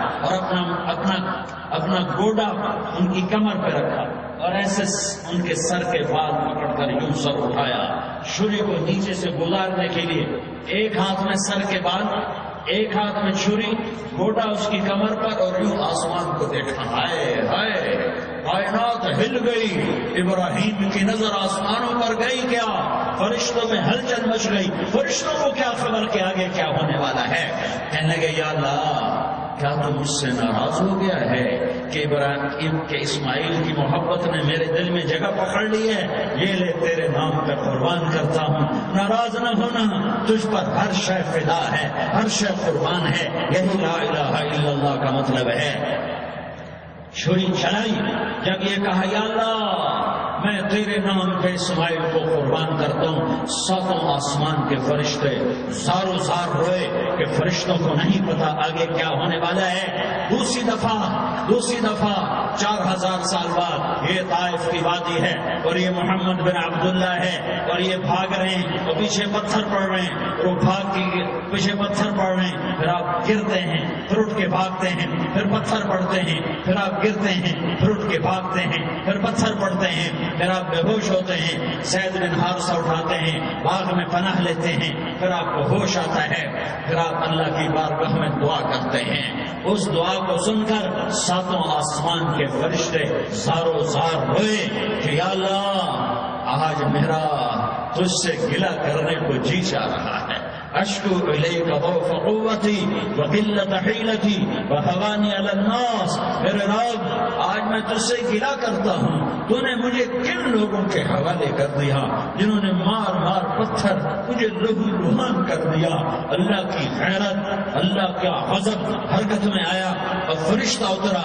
اور اپنا گوڈا ان کی کمر پہ رکھا اور ایسے ان کے سر کے بال پکڑ کر یوں سر اٹھایا، چھری کو نیچے سے گزارنے کے لیے، ایک ہاتھ میں سر کے بال، ایک ہاتھ میں چھری، گھوٹا اس کی کمر پر، اور یوں آسمان کو دیکھا۔ ہائے ہائے، کائنات ہل گئی، ابراہیم کی نظر آسمانوں پر گئی، کیا فرشتوں میں ہلچل مچ گئی، فرشتوں کو کیا خبر کہ آگے کیا ہونے والا ہے؟ کہنے لگے یا اللہ کیا تو مجھ سے ناراض ہو گیا ہے کہ ابراہیم کے اسماعیل کی محبت نے میرے دل میں جگہ پکڑ لی ہے؟ یہ لے تیرے نام پہ قربان کرتا ہوں، ناراض نہ ہونا، تجھ پر ہر شے فدا ہے، ہر شے قربان ہے، یہی لا الہ الا اللہ کا مطلب ہے۔ چھری چلائی، جب یہ کہا یا اللہ میں تیرے نام پہ اسماعیل کو قربان کرتا ہوں، 7 آسمان کے فرشتے زارو زار روئے کہ فرشتوں کو نہیں پتا آگے کیا ہونے والا ہے۔ دوسری دفعہ 4000 سال بعد یہ طائف کی وادی ہے اور یہ محمد بن عبداللہ ہے اور یہ بھاگ رہے ہیں اور پیچھے پتھر پڑ رہے ہیں، اور بھاگ کے پیچھے پتھر پڑ رہے ہیں، پھر آپ گرتے ہیں، پھر اٹھ کے بھاگتے ہیں، پھر پتھر پڑتے ہیں، پھر آپ گرتے ہیں، پھر اٹھ کے بھاگتے ہیں، پھر پتھر پڑتے ہیں، پھر آپ بے ہوش ہوتے ہیں، زید بن حارثہ اٹھاتے ہیں، باغ میں پناہ لیتے ہیں، پھر آپ کو ہوش آتا ہے، پھر آپ اللہ کی بارگاہ میں دعا کرتے ہیں۔ اس دعا کو سن کر 7 آسمان کے فرشتے زارو زار ہوئے کہ یا اللہ آج میرا تجھ سے گلہ کرنے کو جی چاہ رہا ہے، اشکو الیک ضعف قوتی وقلت حیلتی وهوانی علی الناس، میرے رب آج میں تجھ سے گلہ کرتا ہوں، تو نے مجھے کن لوگوں کے حوالے کر دیا جنہوں نے مار مار پتھر مجھے لہو لہان کر دیا۔ اللہ کی غیرت، اللہ کا غضب حرکت میں آیا اور فرشتہ اترا۔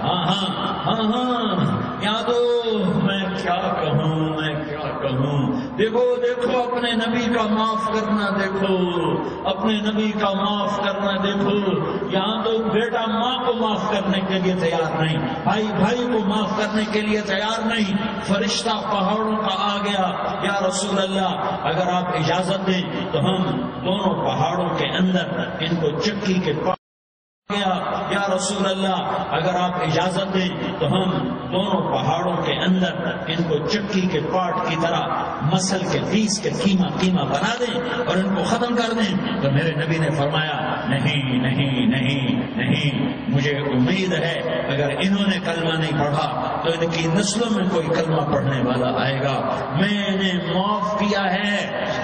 یادو میں کیا کہوں، میں کیا کہوں، دیکھو دیکھو اپنے نبی کا معاف کرنا، دیکھو اپنے نبی کا معاف کرنا، دیکھو یہاں تو بیٹا ماں کو معاف کرنے کے لیے تیار نہیں، بھائی بھائی کو معاف کرنے کے لیے تیار نہیں۔ فرشتہ پہاڑوں کا آ گیا، یا رسول اللہ اگر آپ اجازت دیں تو ہم دونوں پہاڑوں کے اندر ان کو چکی کے گیا، یا رسول اللہ اگر آپ اجازت دیں تو ہم دونوں پہاڑوں کے اندر ان کو چکی کے پاٹ کی طرح مسل کے پیس کے قیمہ بنا دیں اور ان کو ختم کر دیں۔ تو میرے نبی نے فرمایا نہیں نہیں نہیں نہیں، مجھے امید ہے اگر انہوں نے کلمہ نہیں پڑھا تو ان کی نسلوں میں کوئی کلمہ پڑھنے والا آئے گا۔ میں نے معاف کیا ہے،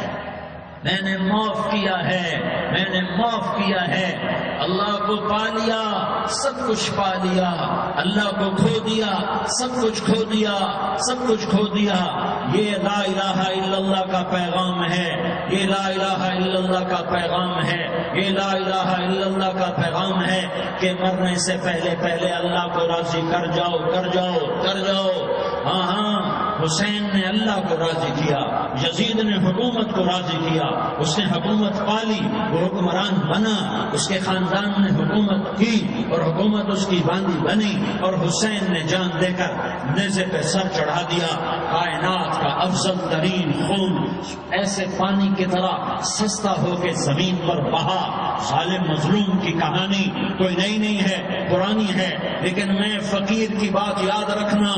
میں نے معاف کیا ہے، میں نے معاف کیا ہے۔ اللہ کو پا لیا سب کچھ پا لیا، اللہ کو کھو دیا سب کچھ کھو دیا، سب کچھ کھو دیا۔ یہ لا الہ الا اللہ کا پیغام ہے، یہ لا الہ الا اللہ کا پیغام ہے، یہ لا الہ الا اللہ کا پیغام ہے کہ مرنے سے پہلے پہلے اللہ کو راضی کر جاؤ، کر جاؤ، کر جاؤ۔ ہاں حسین نے اللہ کو راضی کیا، یزید نے حکومت کو راضی کیا، اس نے حکومت پالی، وہ حکمران بنا، اس کے خاندان نے حکومت کی اور حکومت اس کی باندھی بنی، اور حسین نے جان دے کر نیزے پہ سر چڑھا دیا۔ کائنات کا افضل ترین خون ایسے پانی کی طرح سستا ہو کے زمین پر بہا۔ ظالم مظلوم کی کہانی کوئی نئی نہیں ہے، پرانی ہے، لیکن میں فقیر کی بات یاد رکھنا،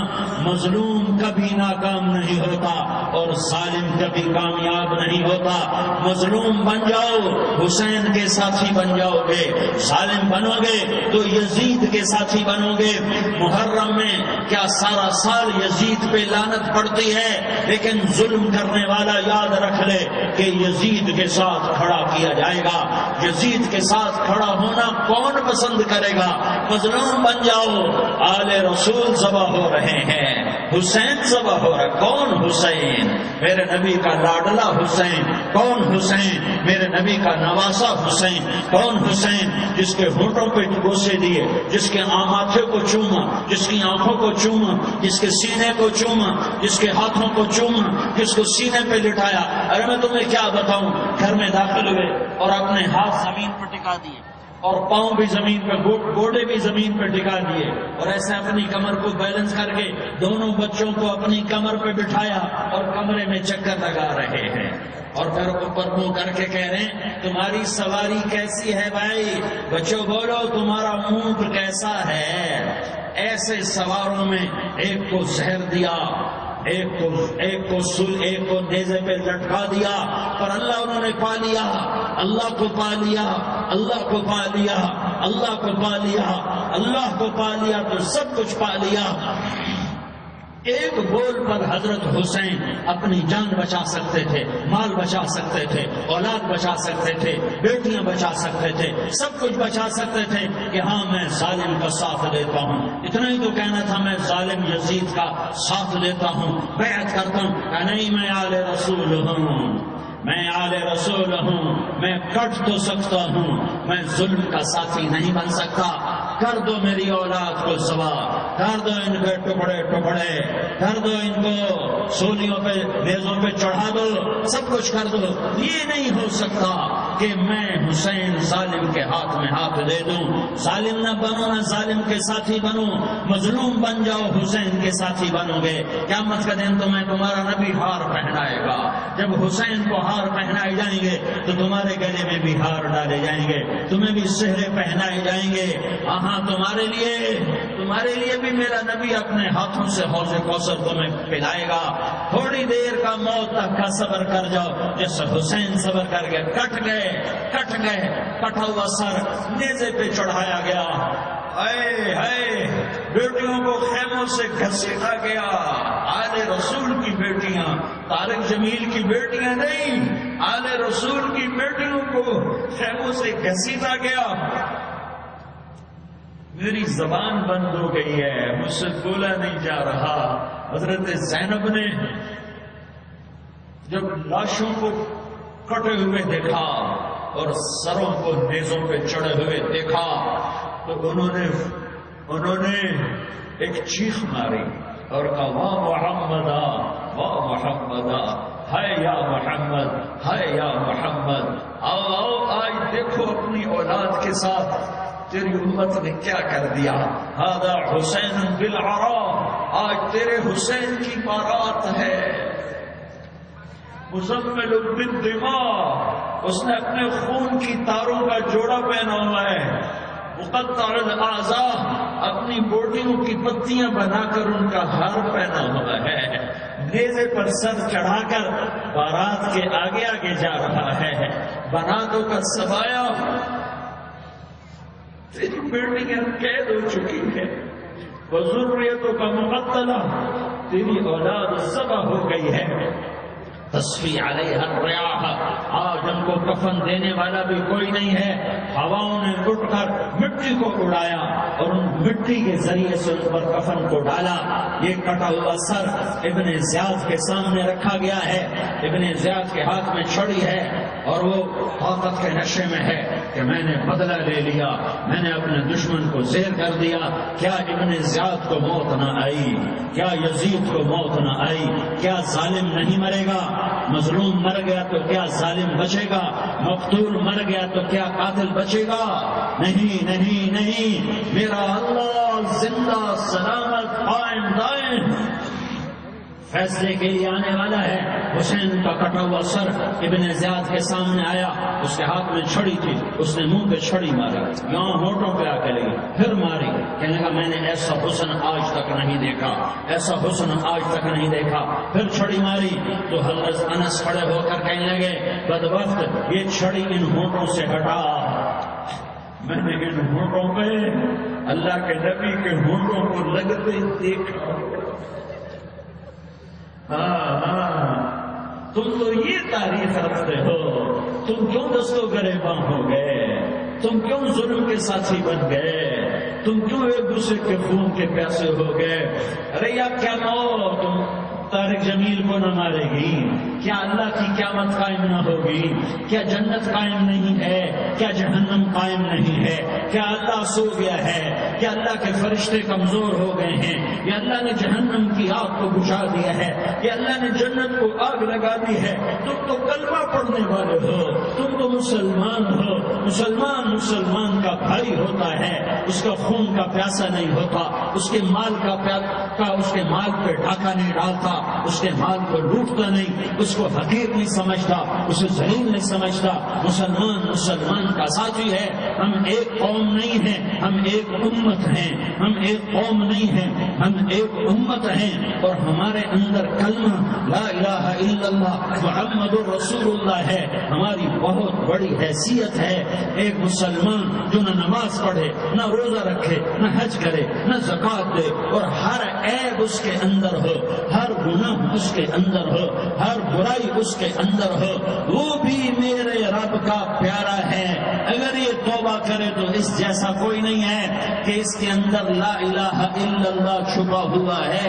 مظلوم کبھی ناکام نہیں ہوتا اور ظالم کبھی کامیاب نہیں ہوتا۔ مظلوم بن جاؤ حسین کے ساتھی بن جاؤ گے، ظالم بنو گے تو یزید کے ساتھی بنو گے۔ محرم میں کیا سارا سال یزید پہ لعنت پڑتی ہے، لیکن ظلم کرنے والا یاد رکھ لے کہ یزید کے ساتھ کھڑا کیا جائے گا۔ یزید کے ساتھ کھڑا ہونا کون پسند کرے گا؟ مظلوم بن جاؤ، آل رسول ذبح ہو رہے ہیں، حسین ذبح ہو رہا ہے۔ کون حسین؟ میرے نبی کا لاڈلا حسین۔ کون حسین؟ میرے نبی کا نواسا حسین۔ کون حسین؟ جس کے ہونٹوں پہ بوسے دیے، جس کے ماتھے کو چوما، جس کی آنکھوں کو چوما، جس کے سینے کو چوما، جس کے ہاتھوں کو چوما، جس کو سینے پہ لٹایا۔ ارے میں تمہیں کیا بتاؤں، گھر میں داخل ہوئے اور اپنے ہاتھ زمین پر ٹکا دیے اور پاؤں بھی زمین پہ، گوڑے بھی زمین پہ ٹکا دیے، اور ایسے اپنی کمر کو بیلنس کر کے دونوں بچوں کو اپنی کمر پہ بٹھایا اور کمرے میں چکر لگا رہے ہیں، اور پھر اوپر منہ کر کے کہہ رہے ہیں تمہاری سواری کیسی ہے بھائی؟ بچوں بولو تمہارا اونٹ کیسا ہے؟ ایسے سواروں میں ایک کو زہر دیا، ایک کو نیزے پہ لٹکا دیا، پر اللہ انہوں نے پا لیا، اللہ کو پا لیا، اللہ کو پا لیا، اللہ کو پا لیا، اللہ کو پا لیا تو سب کچھ پا لیا۔ ایک بول پر حضرت حسین اپنی جان بچا سکتے تھے، مال بچا سکتے تھے، اولاد بچا سکتے تھے، بیٹیاں بچا سکتے تھے، سب کچھ بچا سکتے تھے کہ ہاں میں ظالم کا ساتھ دیتا ہوں۔ اتنا ہی تو کہنا تھا میں ظالم یزید کا ساتھ دیتا ہوں، بیعت کرتا ہوں کہ نہیں میں آل رسول ہوں، میں آل رسول ہوں، میں کٹ تو سکتا ہوں، میں ظلم کا ساتھی نہیں بن سکتا۔ کر دو میری اولاد کو ذبح، کر دو ان کے ٹکڑے ٹکڑے، کر دو ان کو سولیوں پہ نیزوں پہ چڑھا دو، سب کچھ کر دو۔ یہ نہیں ہو سکتا کہ میں حسین ظالم کے ہاتھ میں ہاتھ دے دوں۔ ظالم نہ بنو، نہ ظالم کے ساتھی بنو، مظلوم بن جاؤ، حسین کے ساتھی بنو گے۔ قیامت کا دن تمہیں تمہارا نبی ہار پہنائے گا۔ جب حسین کو ہار پہنائے جائیں گے تو تمہارے گلے میں بھی ہار ڈالے جائیں گے، تمہیں بھی سہرے پہنائے جائیں گے۔ ہاں تمہارے لیے بھی میرا نبی اپنے ہاتھوں سے حوض کوثر تمہیں پلائے گا۔ تھوڑی دیر کا موت تک کا صبر کر جاؤ، جیسے حسین صبر کر گئے، کٹ گئے، کٹا ہوا سر نیزے پہ چڑھایا گیا۔ اے ہائے، بیٹیوں کو خیموں سے گھسیٹا گیا۔ آل رسول کی بیٹیاں، طارق جمیل کی بیٹیاں نہیں، آل رسول کی بیٹیوں کو خیموں سے گھسیٹا گیا، میری زبان بند ہو گئی ہے، مجھ سے بولا نہیں جا رہا۔ حضرت زینب نے جب لاشوں کو کٹے ہوئے دیکھا اور سروں کو نیزوں پہ چڑھے ہوئے دیکھا تو انہوں نے ایک چیخ ماری اور کہا واہ محمدا، واہ محمدا، ہائے یا محمد، ہائے یا محمد۔ آؤ آج دیکھو اپنی اولاد کے ساتھ تیری امت نے کیا کر دیا۔ ہذا حسین بالعراء، آج تیرے حسین کی بارات ہے۔ مزمل بالدماء، اس نے اپنے خون کی تاروں کا جوڑا پہنا ہوا ہے۔ مقطع الاعضاء، اپنی بوٹیوں کی پتیاں بنا کر ان کا ہار پہنا ہوا ہے۔ نیزے پر سر چڑھا کر بارات کے آگے آگے جا رہا ہے۔ بناتوں کا سبایا، تیری بیٹیاں قید ہو چکی ہے، وذریتوں کا مقتلہ، تیری اولاد ذبح ہو گئی ہے۔ تصفی علیہ الریاح، آج ان کو کفن دینے والا بھی کوئی نہیں ہے۔ ہواؤں نے اٹھ کر مٹی کو اڑایا اور ان مٹی کے ذریعے سے ان پر کفن کو ڈالا۔ یہ کٹا ہوا سر ابن زیاد کے سامنے رکھا گیا ہے۔ ابن زیاد کے ہاتھ میں چھڑی ہے اور وہ طاقت کے نشے میں ہے کہ میں نے بدلہ لے لیا، میں نے اپنے دشمن کو زیر کر دیا۔ کیا ابن زیاد کو موت نہ آئی؟ کیا یزید کو موت نہ آئی؟ کیا ظالم نہیں مرے گا؟ مظلوم مر گیا تو کیا ظالم بچے گا؟ مقتول مر گیا تو کیا قاتل بچے گا؟ نہیں نہیں نہیں، میرا اللہ زندہ سلامت قائم دائم فیصلے کے لیے آنے والا ہے۔ حسین کا کٹا ہوا سر ابن زیاد کے سامنے آیا، اس کے ہاتھ میں چھڑی تھی، اس نے منہ پہ چھڑی ماری، یہاں ہونٹوں پہ آ کے لگی، پھر ماری، کہنے لگا میں نے ایسا حسن آج تک نہیں دیکھا، ایسا حسن آج تک نہیں دیکھا۔ پھر چھڑی ماری تو حضرت انس کھڑے ہو کر کہنے لگے بدبخت، یہ چھڑی ان ہونٹوں سے ہٹا۔ میں نے ان ہونٹوں پہ اللہ کے نبی کے ہونٹوں کو لگتے دیکھا۔ تم تو یہ تعریف رکھتے ہو، تم کیوں دستوں گریباں ہو گئے؟ تم کیوں ظلم کے ساتھی بن گئے؟ تم کیوں ایک دوسرے کے خون کے پیاسے ہو گئے؟ ارے یا کیا نو تم طارق جمیل کو نہ مارے گی؟ کیا اللہ کی قیامت قائم نہ ہوگی؟ کیا جنت قائم نہیں ہے؟ کیا جہنم قائم نہیں ہے؟ کیا اللہ سو گیا ہے؟ کیا اللہ کے فرشتے کمزور ہو گئے ہیں؟ یا اللہ نے جہنم کی آگ کو بجھا دیا ہے؟ یا اللہ نے جنت کو آگ لگا دی ہے؟ تم تو کلمہ پڑھنے والے ہو، تم تو مسلمان ہو۔ مسلمان کا بھائی ہوتا ہے، اس کا خون کا پیاسا نہیں ہوتا، اس کے مال اس کے مال پہ ڈاکہ نہیں ڈالتا، اس کے مال کو لوٹتا نہیں، اس کو حقیر نہیں سمجھتا، اسے ذلیل نہیں سمجھتا۔ مسلمان کا ساتھی ہے۔ ہم ایک قوم نہیں ہیں، ہم ایک امت ہیں، ہم ایک قوم نہیں ہیں، ہم ایک امت ہیں، اور ہمارے اندر کلمہ لا الہ الا اللہ محمد رسول اللہ ہے۔ ہماری بہت بڑی حیثیت ہے۔ ایک مسلمان جو نہ نماز پڑھے، نہ روزہ رکھے، نہ حج کرے، نہ زکوٰۃ دے، اور ہر عیب اس کے اندر ہو، ہر گناہ اس کے اندر ہو، ہر برائی اس کے اندر ہو، وہ بھی میرے رب کا پیارا ہے۔ اگر یہ توبہ کرے تو اس جیسا کوئی نہیں ہے کہ اس کے اندر لا الہ الا اللہ چھپا ہوا ہے۔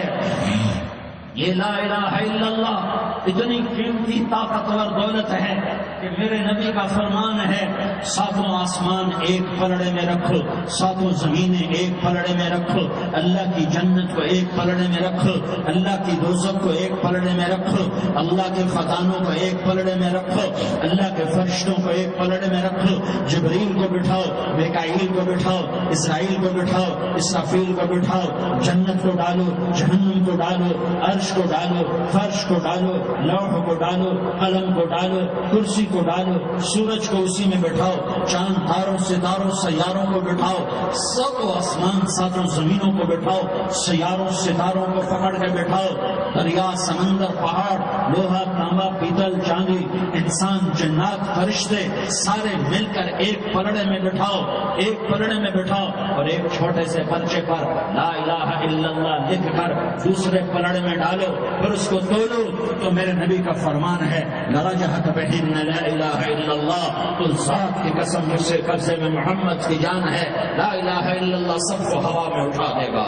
یہ لا الہ الا اللہ اتنی قیمتی طاقتور دولت ہے کہ میرے نبی کا فرمان ہے ساتوں آسمان ایک پلڑے میں رکھو، ساتوں زمینیں ایک پلڑے میں رکھو، اللہ کی جنت کو ایک پلڑے میں رکھو، اللہ کی دوزخ کو ایک پلڑے میں رکھو، اللہ کے خزانوں کو ایک پلڑے میں رکھو، اللہ کے فرشتوں کو ایک پلڑے میں رکھو، جبریل کو بٹھاؤ، میکائیل کو بٹھاؤ، اسرائیل کو بٹھاؤ، اسرافیل کو بٹھاؤ، جنت کو ڈالو، جہنم کو ڈالو، عرش کو ڈالو، فرش کو ڈالو، لوح کو ڈالو، قلم کو ڈالو، کرسی کو ڈالو، سورج کو اسی میں بٹھاؤ، چاند تاروں ستاروں سیاروں کو بٹھاؤ، ساتوں آسمان ساتوں زمینوں کو بٹھاؤ، سیاروں ستاروں کو پکڑ کے بٹھاؤ، دریا سمندر پہاڑ لوہا تانبا پیتل چاندی انسان جنات فرشتے سارے مل کر ایک پلڑے میں بٹھاؤ، ایک پلڑے میں بٹھاؤ، اور ایک چھوٹے سے پرچے پر لا الہ الا اللہ لکھ کر دوسرے پلڑے میں ڈالو۔ ڈالو پھر اس کو تولو تو میرے نبی کا فرمان ہے لرجحت بہن لا الہ الا اللہ، تو ذات کی قسم مجھ سے قبضے میں محمد کی جان ہے، لا الہ الا اللہ سب کو ہوا میں اٹھا دے گا۔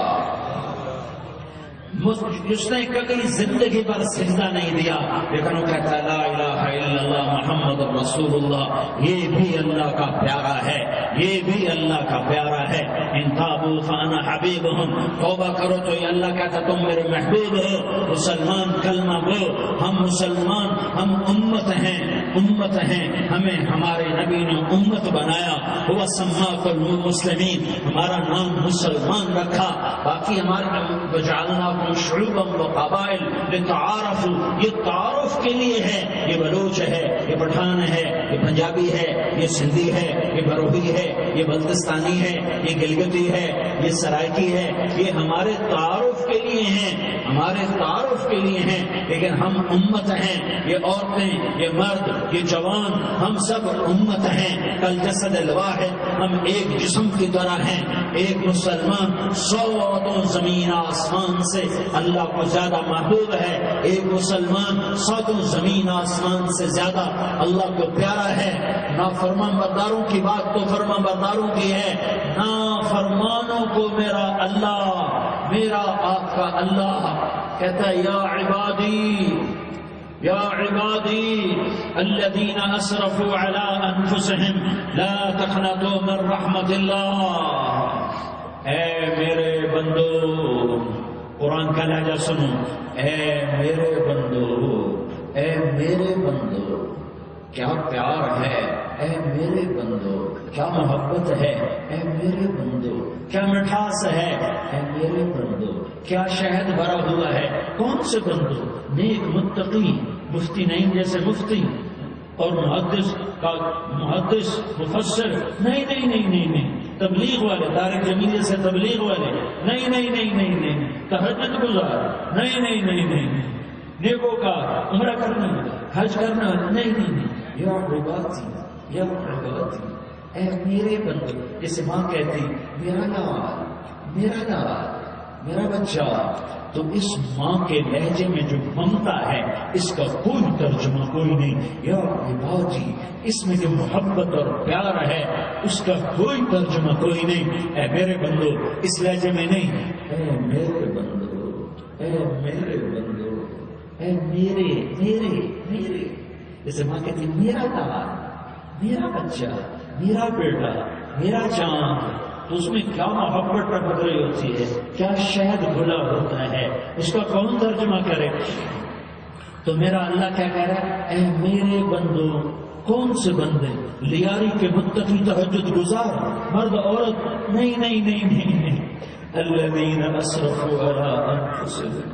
جس نے کبھی زندگی پر سجدہ نہیں دیا لیکن وہ کہتا ہے لا الہ الا اللہ محمد رسول اللہ، یہ بھی اللہ کا پیارا ہے، یہ بھی اللہ کا پیارا ہے۔ ان تابوا فانا حبیبہم، توبہ کرو تو یہ اللہ کہتا تم میرے محبوب ہو۔ مسلمان کلمہ گو، ہم مسلمان، ہم امت ہیں، امت ہیں، ہمیں ہمارے نبی نے امت بنایا، وہ سماکم المسلمین، ہمارا نام مسلمان رکھا، باقی ہمارے وجعلناکم شعوبا وقبائل لتعارفوا، یہ تعارف کے لیے ہے، یہ بلوچ ہے، یہ پٹھان ہے، یہ پنجابی ہے، یہ سندھی ہے، یہ بروہی ہے، یہ بلتستانی ہے، یہ گلگتی ہے، یہ سرائکی ہے، یہ ہمارے تعارف کے لیے ہیں، ہمارے تعارف کے لیے ہیں، لیکن ہم امت ہیں، یہ عورتیں، یہ مرد، یہ جوان، ہم سب امت ہیں۔ کل جسد الواحد، ہم ایک جسم کی طرح ہیں۔ ایک مسلمان سوتوں زمین آسمان سے اللہ کو زیادہ محبوب ہے، ایک مسلمان سوتوں زمین آسمان سے زیادہ اللہ کو پیارا ہے۔ نافرمان برداروں کی بات تو فرمان برداروں کی ہے، نافرمانوں کو میرا اللہ، میرا آپ کا اللہ کہتا ہے یا عبادی، یا عبادی الذین اسرفوا علی انفسہم لا تقنطوا من رحمت اللہ، اے میرے بندو، قرآن کا لہجہ سنو، اے میرے بندو، اے میرے بندو، کیا پیار ہے، اے میرے بندو، کیا محبت ہے، اے میرے بندو، کیا مٹھاس ہے، اے میرے بندو، کیا شہد بھرا ہوا ہے۔ کون سے بندو؟ نیک متقی، مفتی نہیں جیسے مفتی اور محدث کا محدث مفسر، نہیں نہیں نہیں نہیں نہیں، تبلیغ والے، طارق جمیل جیسے تبلیغ والے، نہیں نہیں نہیں نہیں نہیں، تہجد گزار، نہیں نہیں نہیں نہیں، نیکوکار، عمرہ کرنا، حج کرنا، نہیں نہیں نہیں، یا عبادی، یا عبادی، اے میرے بندو، جیسے ماں کہتی میرا لال، میرا لال، میرا بچہ، تو اس ماں کے لہجے میں جو ممتا ہے اس کا کوئی ترجمہ کوئی نہیں۔ یا عبادی، اس میں جو محبت اور پیار ہے اس کا کوئی ترجمہ کوئی نہیں۔ اے میرے بندو، اس لہجے میں نہیں، اے میرے بندو، اے میرے بندو، اے میرے میرے میرے، جیسے ماں کہتی میرا لال، میرا بچہ، میرا بیٹا، میرا چاند، تو اس میں کیا محبت ٹپک رہی ہوتی ہے، کیا شہد گھلا ہوتا ہے، اس کا کون ترجمہ کرے؟ تو میرا اللہ کیا کہہ رہا ہے، اے میرے بندو، کون سے بندے؟ لیاری کے متقی، تہجد گزار، مرد عورت، نہیں نہیں نہیں نہیں نہیں، الذین اسرفوا علی انفسہم،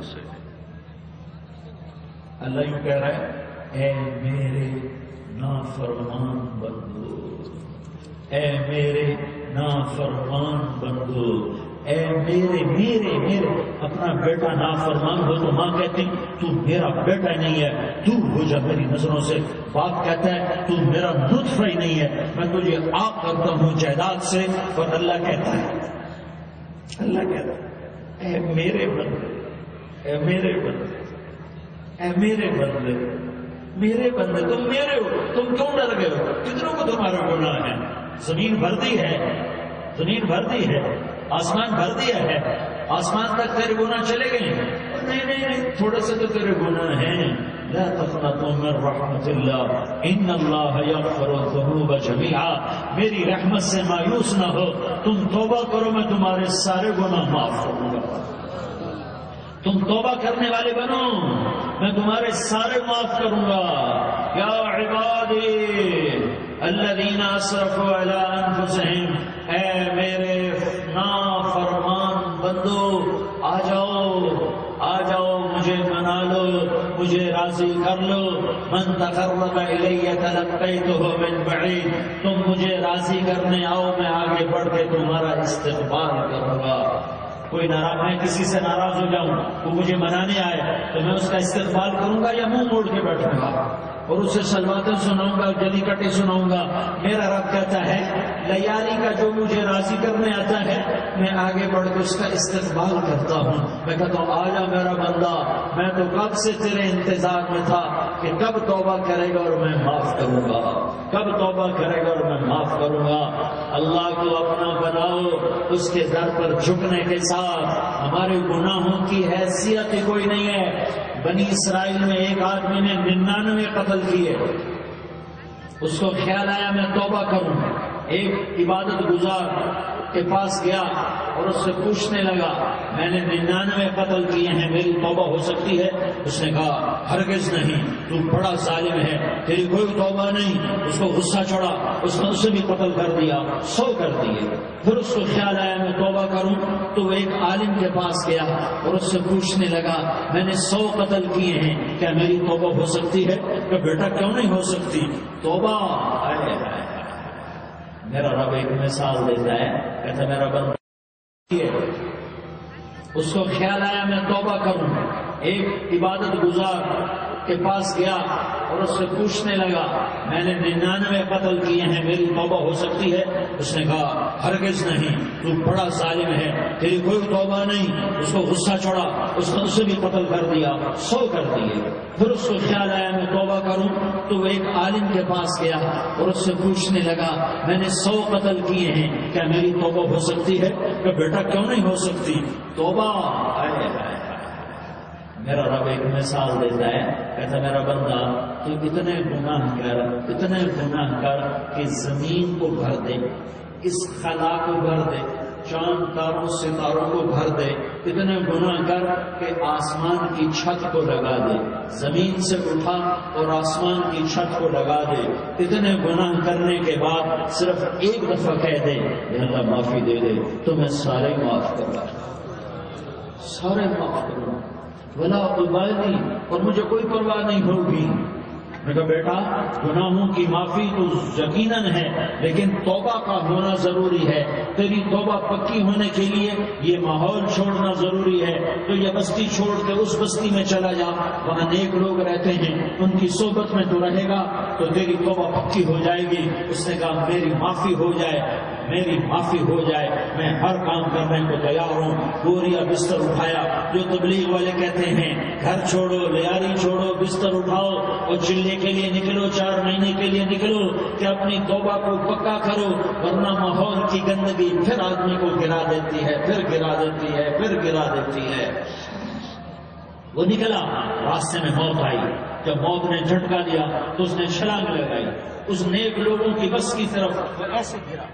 اللہ یوں کہہ رہا ہے اے میرے نافرمان بندو، اے میرے نافرمان بندو، اے میرے میرے میرے، اپنا بیٹا نافرمان ہو تو ماں کہتی تو میرا بیٹا نہیں ہے، دور ہو جا میری نظروں سے۔ باپ کہتا ہے تو میرا نطفہ ہی نہیں ہے، میں تجھے آگ کرتا ہوں جائیداد سے۔ اور اللہ کہتا ہے، اللہ کہتا ہے اے میرے بندے، اے میرے بندے، اے میرے بندے، میرے بندے، تم میرے ہو، تم کیوں ڈر گئے ہو؟ کتنوں کو تمہارا گناہ ہے؟ زمین بھر دی ہے، زمین بھر دی ہے، آسمان بھر دیا ہے، آسمان تک تیرے گناہ چلے گئے ہیں؟ نہیں نہیں نہیں، تھوڑے سے تو تیرے گناہ ہیں۔ لا تقنطوا من رحمت اللہ ان اللہ یغفر الذنوب جمیعا، میری رحمت سے مایوس نہ ہو، تم توبہ کرو، میں تمہارے سارے گناہ معاف کروں گا۔ تم توبہ کرنے والے بنو، میں تمہارے سارے معاف کروں گا۔ یا عبادی الذین اسرفوا علی انفسہم، اے میرے نافرمان بندو، آ جاؤ، آ جاؤ، مجھے منا لو، مجھے راضی کر لو۔ من تقرب الی تلقیتہ من بعید، تم مجھے راضی کرنے آؤ، میں آگے بڑھ کے تمہارا استقبال کروں گا۔ کوئی ناراض، میں کسی سے ناراض ہو جاؤں، وہ مجھے منانے آئے تو میں اس کا استقبال کروں گا یا منہ موڑ کے بیٹھوں گا؟ اور اسے سلواتیں سناؤں گا، جلی کٹی سناؤں گا۔ میرا رب کہتا ہے لیالی کا جو مجھے راضی کرنے آتا ہے میں آگے بڑھ کے اس کا استقبال کرتا ہوں۔ میں کہتا ہوں آجا میرا بندہ، میں تو کب سے تیرے انتظار میں تھا کہ کب توبہ کرے گا اور میں معاف کروں گا، کب توبہ کرے گا اور میں معاف کروں گا۔ اللہ کو اپنا بناؤ، اس کے در پر جھکنے کے ساتھ ہمارے گناہوں کی حیثیت ہی کوئی نہیں ہے۔ بنی اسرائیل میں ایک آدمی نے 99 قتل کیے، اس کو خیال آیا میں توبہ کروں، ایک عبادت گزار کے پاس گیا اور اس سے پوچھنے لگا میں نے 99 قتل کیے ہیں، میری توبہ ہو سکتی ہے؟ اس نے کہا ہرگز نہیں، تو بڑا ظالم ہے، تیری کوئی توبہ نہیں۔ اس کو غصہ چڑھا، اس نے اسے بھی قتل کر دیا، 100 کر دیے۔ پھر اس کو خیال آیا میں توبہ کروں، تو وہ ایک عالم کے پاس گیا اور اس سے پوچھنے لگا میں نے 100 قتل کیے ہیں، کیا میری توبہ ہو سکتی ہے؟ کہ بیٹا کیوں نہیں ہو سکتی توبہ؟ میرا رب ایک مثال دیتا ہے، کہتا میرا بندہ، اس کو خیال آیا میں توبہ کروں، ایک عبادت گزار کے پاس گیا اور اس سے پوچھنے لگا میں نے 99 قتل کیے ہیں، میری توبہ ہو سکتی ہے؟ اس نے کہا ہرگز نہیں، تو بڑا ظالم ہے، تیری کوئی توبہ نہیں۔ اس کو غصہ چڑھا، اس نے اسے بھی قتل کر دیا، 100 کر دیے۔ پھر اس کو خیال آیا میں توبہ کروں، تو وہ ایک عالم کے پاس گیا اور اس سے پوچھنے لگا میں نے 100 قتل کیے ہیں، کیا میری توبہ ہو سکتی ہے؟ کہ بیٹا کیوں نہیں ہو سکتی توبہ؟ میرا رب ایک مثال دیتا ہے، کہتا میرا بندہ تو اتنے گناہ کر کہ زمین کو بھر دے، اس خلا کو بھر دے، چاند تاروں ستاروں کو بھر دے، اتنے گناہ کر کہ آسمان کی چھت کو لگا دے، زمین سے اٹھا اور آسمان کی چھت کو لگا دے، اتنے گناہ کرنے کے بعد صرف ایک دفعہ کہہ دے اللہ معافی دے دے تو میں سارے معاف کروں، سارے معاف کروں، ولا ابالی، اور مجھے کوئی پرواہ نہیں ہوگی۔ میں کہا بیٹا گناہوں کی معافی تو یقیناً ہے، لیکن توبہ کا ہونا ضروری ہے۔ تیری توبہ پکی ہونے کے لیے یہ ماحول چھوڑنا ضروری ہے۔ تو یہ بستی چھوڑ کے اس بستی میں چلا جا، وہاں نیک لوگ رہتے ہیں، ان کی صحبت میں تو رہے گا تو تیری توبہ پکی ہو جائے گی۔ اس نے کہا میری معافی ہو جائے، میری معافی ہو جائے، میں ہر کام کرنے کو تیار ہوں۔ بوریا بستر اٹھایا، جو تبلیغ والے کہتے ہیں گھر چھوڑو، لیاری چھوڑو، بستر اٹھاؤ اور چلنے کے لیے نکلو، 4 مہینے کے لیے نکلو کہ اپنی توبہ کو پکا کرو، ورنہ ماحول کی گندگی پھر آدمی کو گرا دیتی ہے، پھر گرا دیتی ہے، پھر گرا دیتی ہے۔ وہ نکلا، راستے میں موت آئی، جب موت نے جھٹکا دیا تو اس نے چھلانگ لگائی، اس نیک لوگوں کی بس کی طرف وہ ایسے گرا،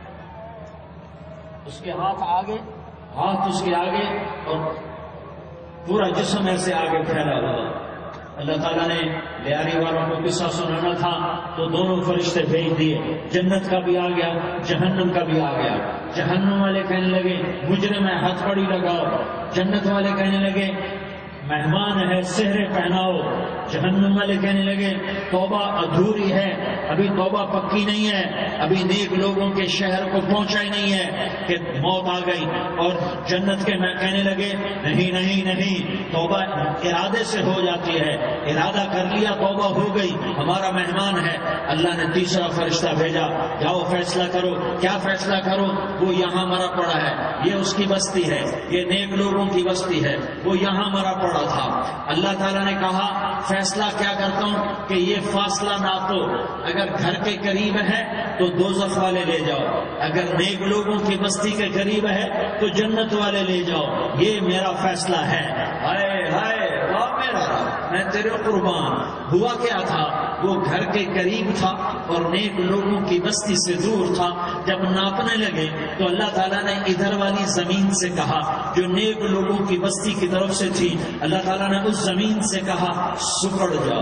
اس کے ہاتھ اس کے آگے اور پورا جسم ایسے آگے پھیلا ہوا۔ اللہ تعالیٰ نے لیاری والوں کو قصہ سنانا تھا تو دونوں فرشتے بھیج دیے، جنت کا بھی آ گیا، جہنم کا بھی آ گیا۔ جہنم والے کہنے لگے مجرم ہے، ہتھ کڑی لگاؤ، جنت والے کہنے لگے مہمان ہے، سہرے پہناؤ۔ جہنم والے کہنے لگے توبہ ادھوری ہے، ابھی توبہ پکی نہیں ہے، ابھی نیک لوگوں کے شہر کو پہنچا ہی نہیں ہے کہ موت آ گئی۔ اور جنت کے میں کہنے لگے نہیں نہیں نہیں، توبہ ارادے سے ہو جاتی ہے، ارادہ کر لیا توبہ ہو گئی، ہمارا مہمان ہے۔ اللہ نے تیسرا فرشتہ بھیجا، جاؤ فیصلہ کرو۔ کیا فیصلہ کرو؟ وہ یہاں مرا پڑا ہے، یہ اس کی بستی ہے، یہ نیک لوگوں کی بستی ہے، وہ یہاں مرا پڑا تھا۔ اللہ تعالیٰ نے کہا فیصلہ کیا کرتا ہوں کہ یہ فاصلہ ناپو، اگر گھر کے قریب ہے تو دوزخ والے لے جاؤ، اگر نیک لوگوں کی بستی کے قریب ہے تو جنت والے لے جاؤ، یہ میرا فیصلہ ہے۔ ہائے ہائے واہ میرا رب، میں تیرے قربان۔ ہوا کیا تھا؟ وہ گھر کے قریب تھا اور نیک لوگوں کی بستی سے دور تھا۔ جب ناپنے لگے تو اللہ تعالیٰ نے ادھر والی زمین سے کہا جو نیک لوگوں کی بستی کی طرف سے تھی، اللہ تعالیٰ نے اس زمین سے کہا سکڑ جا،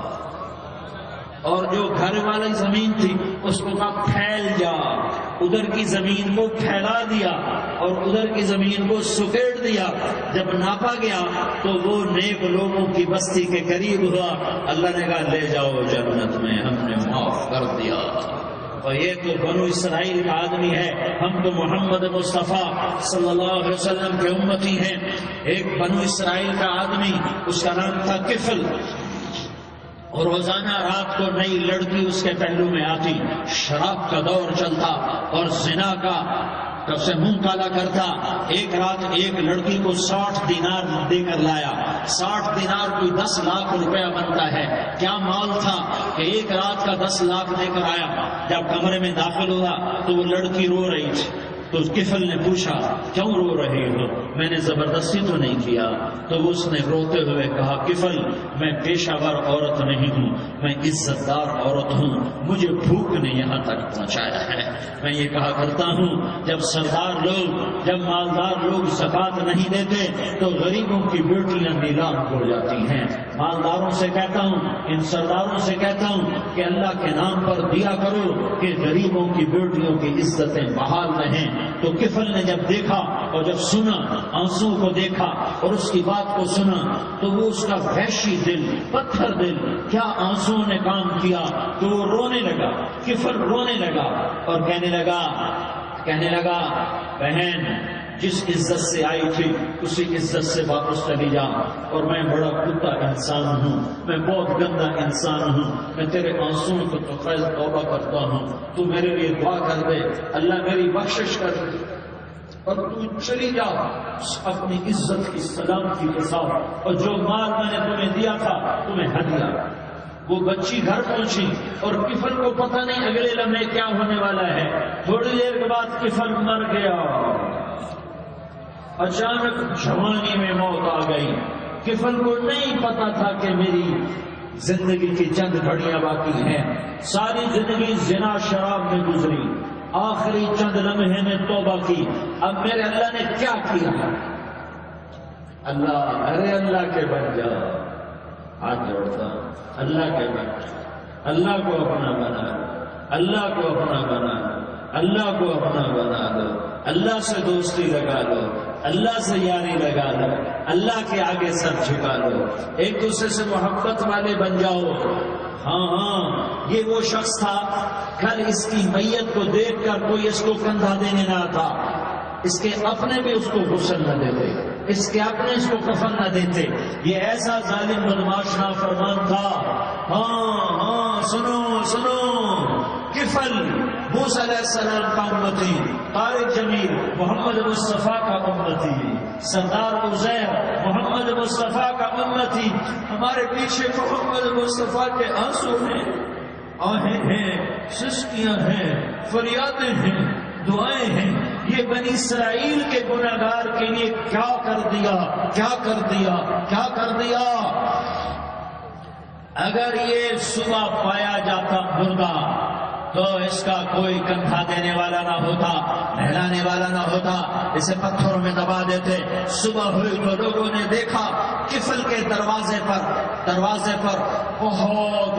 اور جو گھر والی زمین تھی اس کو کہا پھیل جا۔ ادھر کی زمین کو پھیلا دیا اور ادھر کی زمین کو سکیڑ دیا۔ جب ناپا گیا تو وہ نیک لوگوں کی بستی کے قریب ہوا۔ اللہ نے کہا لے جاؤ جنت میں، ہم نے معاف کر دیا۔ اور یہ تو بنو اسرائیل کا آدمی ہے، ہم تو محمد مصطفیٰ صلی اللہ علیہ وسلم کے امتی ہیں۔ ایک بنو اسرائیل کا آدمی، اس کا نام تھا کفل، اور روزانہ رات کو نئی لڑکی اس کے پہلو میں آتی، شراب کا دور چلتا اور زنا کا سے منہ کالا کرتا۔ ایک رات ایک لڑکی کو 60 دینار دے کر لایا۔ 60 دینار کوئی 10 لاکھ روپیہ بنتا ہے۔ کیا مال تھا کہ ایک رات کا 10 لاکھ دے کر آیا۔ جب کمرے میں داخل ہوا تو وہ لڑکی رو رہی تھی، تو کفل نے پوچھا کیوں رو رہے ہو؟ میں نے زبردستی تو نہیں کیا۔ تو اس نے روتے ہوئے کہا کفل میں پیشہ ور عورت نہیں ہوں، میں عزت دار عورت ہوں، مجھے بھوک نے یہاں تک پہنچایا ہے۔ میں یہ کہا کرتا ہوں جب سردار لوگ، جب مالدار لوگ زکوٰۃ نہیں دیتے تو غریبوں کی بیٹیاں نیلام ہو جاتی ہیں۔ مالداروں سے کہتا ہوں، ان سرداروں سے کہتا ہوں کہ اللہ کے نام پر دیا کرو کہ غریبوں کی بیٹیوں کی عزتیں بحال رہیں۔ تو کفل نے جب دیکھا اور جب سنا، آنسو کو دیکھا اور اس کی بات کو سنا، تو وہ اس کا وحشی دل، پتھر دل، کیا آنسو نے کام کیا تو وہ رونے لگا۔ کفل رونے لگا اور کہنے لگا بہن جس عزت سے آئی تھی اسی عزت سے واپس چلی جا، اور میں بڑا کتا انسان ہوں، میں بہت گندا انسان ہوں، میں تیرے آنسوں کو تو خیر توبہ کرتا ہوں، تو میرے لیے دعا کر دے، اللہ میری بخشش کر دے اور تو چلی جا اپنی عزت کی سلامتی کے ساتھ، اور جو مال میں نے تمہیں دیا تھا تمہیں ہدیہ۔ وہ بچی گھر پہنچی اور کفل کو پتہ نہیں اگلے لمحے کیا ہونے والا ہے۔ تھوڑی دیر کے بعد کفل مر گیا، اچانک جوانی میں موت آ گئی۔ کفل کو نہیں پتا تھا کہ میری زندگی کی چند گھڑیاں باقی ہیں، ساری زندگی زنا شراب میں گزری، آخری چند لمحے میں توبہ کی، اب میرے اللہ نے کیا کیا؟ اللہ کے بن جا، ہاتھ جوڑتا، اللہ کے بن جا، اللہ کو اپنا بنا لو، اللہ کو اپنا بنا لو، اللہ کو اپنا بنا لو، اللہ سے دوستی لگا لو، اللہ سے یاری لگا لو، اللہ کے آگے سر جھکا لو، ایک دوسرے سے محبت والے بن جاؤ۔ ہاں یہ وہ شخص تھا، کل اس کی میت کو دیکھ کر کوئی اس کو کندھا دینے نہ آتا، اس کے اپنے بھی اس کو غسل نہ دیتے، اس کے اپنے اس کو کفن نہ دیتے، یہ ایسا ظالم بدماش نافرمان تھا۔ ہاں سنو کفل موسیٰ علیہ السلام کا امتی، طارق جمیل محمد مصطفیٰ کا امتی، سردار عزیر محمد مصطفیٰ کا امتی، ہمارے پیچھے محمد مصطفیٰ کے آنسو ہیں، آہیں ہیں، سسکیاں ہیں، فریادیں ہیں، دعائیں ہیں۔ یہ بنی اسرائیل کے گناہگار کے لیے کیا کر دیا۔ اگر یہ صبح پایا جاتا مردہ تو اس کا کوئی کندھا دینے والا نہ ہوتا، نہلانے والا نہ ہوتا، اسے پتھروں میں دبا دیتے۔ صبح ہوئی تو لوگوں نے دیکھا کفل کے دروازے پر بہت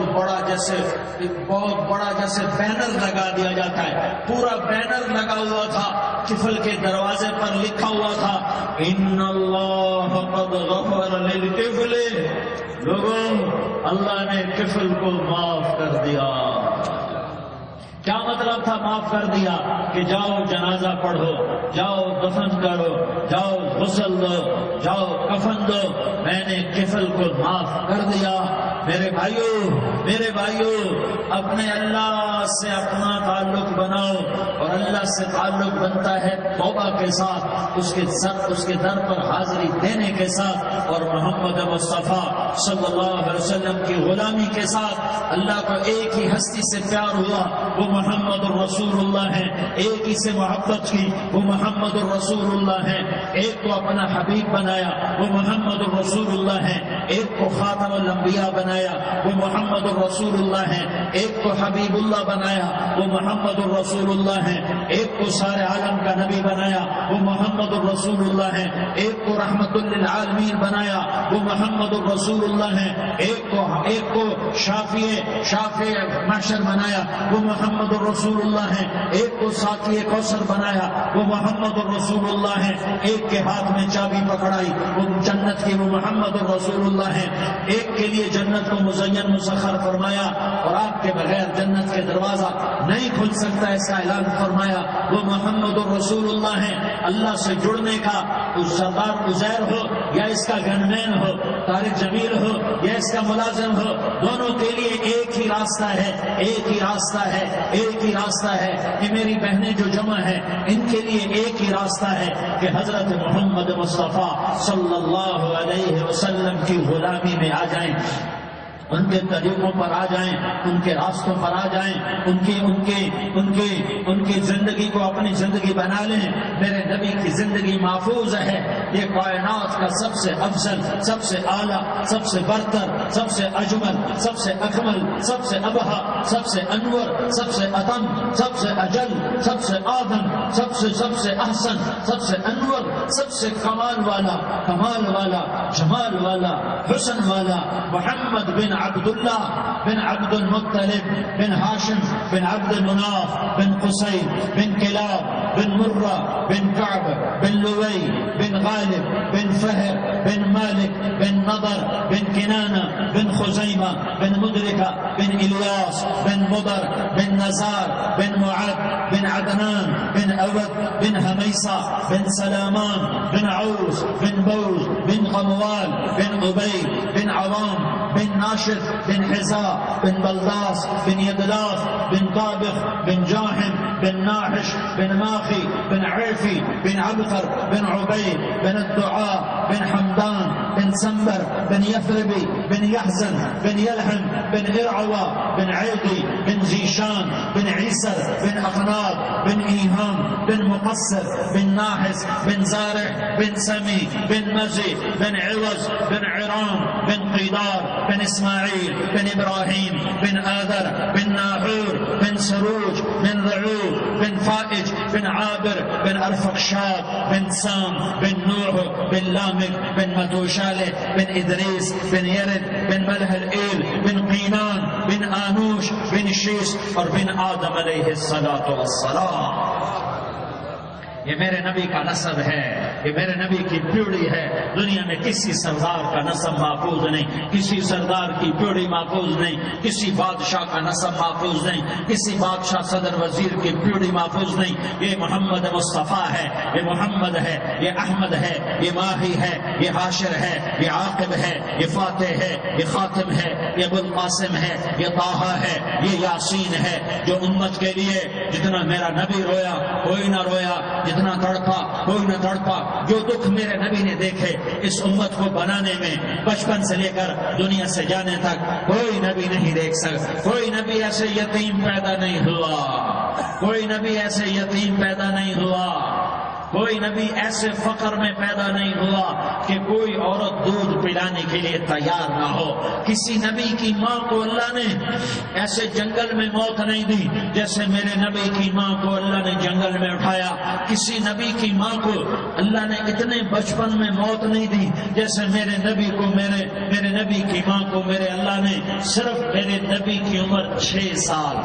بڑا جیسے بینر لگا دیا جاتا ہے، پورا بینر لگا ہوا تھا، کفل کے دروازے پر لکھا ہوا تھا ان اللہ قد غفر للکفل، لوگوں اللہ نے کفل کو معاف کر دیا۔ کیا مطلب تھا معاف کر دیا؟ کہ جاؤ جنازہ پڑھو، جاؤ دفن کرو، جاؤ غسل دو، جاؤ کفن دو، میں نے کفل کو معاف کر دیا۔ میرے بھائیوں اپنے اللہ سے اپنا تعلق بناؤ، اور اللہ سے تعلق بنتا ہے توبہ کے ساتھ، اس کے در پر حاضری دینے کے ساتھ، اور محمد مصطفیٰ صلی اللہ علیہ وسلم کی غلامی کے ساتھ۔ اللہ کو ایک ہی ہستی سے پیار ہوا، وہ محمد الرسول اللہ ہے، ایک ہی سے محبت کی، وہ محمد الرسول اللہ ہے، ایک کو اپنا حبیب بنایا، وہ محمد الرسول اللہ ہے، ایک کو خاتم الانبیاء بنایا، وہ محمد الرسول اللہ ہے، ایک کو حبیب اللہ بنایا، وہ محمد الرسول اللہ ہے، ایک کو سارے عالم کا نبی بنایا، وہ محمد الرسول اللہ ہے، ایک کو رحمت للعالمین بنایا، وہ محمد الرسول اللہ ہے، ایک کو شافی محشر بنایا، وہ محمد الرسول اللہ ہے، ایک کو ساقی کوثر بنایا، وہ محمد الرسول اللہ ہے، ایک کے ہاتھ میں چابی پکڑائی، وہ جنت کی، وہ محمد الرسول اللہ ہے، ایک کے لیے جنت کو مزین مسخر فرمایا، اور آپ کے بغیر جنت کے دروازہ نہیں کھل سکتا، ایسا اعلان فرمایا، وہ محمد الرسول اللہ ہے۔ اللہ سے جڑنے کا سردار عزیر ہو یا اس کا گن مین ہو، طارق جمیل ہو یا اس کا ملازم ہو، دونوں کے لیے ایک ہی راستہ ہے، ایک ہی راستہ ہے، ایک ہی راستہ ہے۔ کہ میری بہنیں جو جمع ہیں ان کے لیے ایک ہی راستہ ہے کہ حضرت محمد مصطفیٰ صلی اللہ علیہ وسلم کی غلامی میں آ جائیں، ان کے طریقوں پر آ جائیں، ان کے راستوں پر آ جائیں، ان کی زندگی کو اپنی زندگی بنا لیں۔ میرے نبی کی زندگی محفوظ ہے، یہ کائنات کا سب سے افضل، سب سے اعلیٰ، سب سے برتر، سب سے اجمل، سب سے اکمل، سب سے ابہا، سب سے انور، سب سے اتم، سب سے اجل، سب سے آدم، سب سے احسن، سب سے انور، سب سے کمال والا، جمال والا، حسن والا محمد بن عبداللہ بن عبد المطلب بن ہاشم بن عبد المناف بن قصي بن كلاب بن مرة بن كعب بن لوي بن غالب بن فهر بن مالك بن نضر بن كنانة بن خزيمة بن مدركة بن إلياس بن مضر بن نزار بن معد بن عدنان بن أود بن هميصة بن سلامان بن عوس بن بوز بن غموال بن عبيد بن عوام بن ناشد بن حزاء بن بلداس بن يدلاف بن طابخ بن جاحم بن ناحش بن ماخي بن عيفي بن عبقر بن عبيد بن الدعاء بن حمدان بن سنبر بن يثربي بن يحزن بن يلحم بن إرعوى بن عيقي بن زيشان بن عيسر بن أخناق بن إيهام بن مقصر بن ناحس بن زارع بن سمي بن مزي بن عوز بن عرام بن قيدار بن إسماعيل بن إبراهيم بن آذر بن ناحور بن سروج بن رعوب بن فائج بن عابر بن أرفقشاد بن سام بن نوح بن لامك بن متوشالة بن إدريس بن يرد بن ملح الإيل بن قينان بن آنوش بن شيس اور بن آدم علیہ الصلاۃ والسلام۔ یہ میرے نبی کا نسب ہے، یہ میرے نبی کی پیڑھی ہے۔ دنیا میں کسی سردار کا نسب محفوظ نہیں، کسی سردار کی پیڑھی محفوظ نہیں، کسی بادشاہ کا نسب محفوظ نہیں، کسی بادشاہ صدر وزیر کی پیڑھی محفوظ نہیں۔ یہ محمد مصطفیٰ ہے، یہ محمد ہے، یہ احمد ہے، یہ ماہی ہے، یہ حاشر ہے، یہ عاقب ہے، یہ فاتح ہے، یہ خاتم ہے، یہ ابو القاسم ہے، یہ طٰہٰ ہے، یہ یاسین ہے۔ جو امت کے لیے جتنا میرا نبی رویا کوئی نہ رویا، جتنا تڑپا کوئی نہ تڑپا، جو دکھ میرے نبی نے دیکھے اس امت کو بنانے میں، بچپن سے لے کر دنیا سے جانے تک کوئی نبی نہیں دیکھ سکتا۔ کوئی نبی ایسے یتیم پیدا نہیں ہوا، کوئی نبی ایسے یتیم پیدا نہیں ہوا، کوئی نبی ایسے فقر میں پیدا نہیں ہوا کہ کوئی عورت دودھ پلانے کے لیے تیار نہ ہو۔ کسی نبی کی ماں کو اللہ نے ایسے جنگل میں موت نہیں دی جیسے میرے نبی کی ماں کو اللہ نے جنگل میں اٹھایا۔ کسی نبی کی ماں کو اللہ نے اتنے بچپن میں موت نہیں دی جیسے میرے نبی کو میرے نبی کی ماں کو میرے اللہ نے صرف میرے نبی کی عمر 6 سال،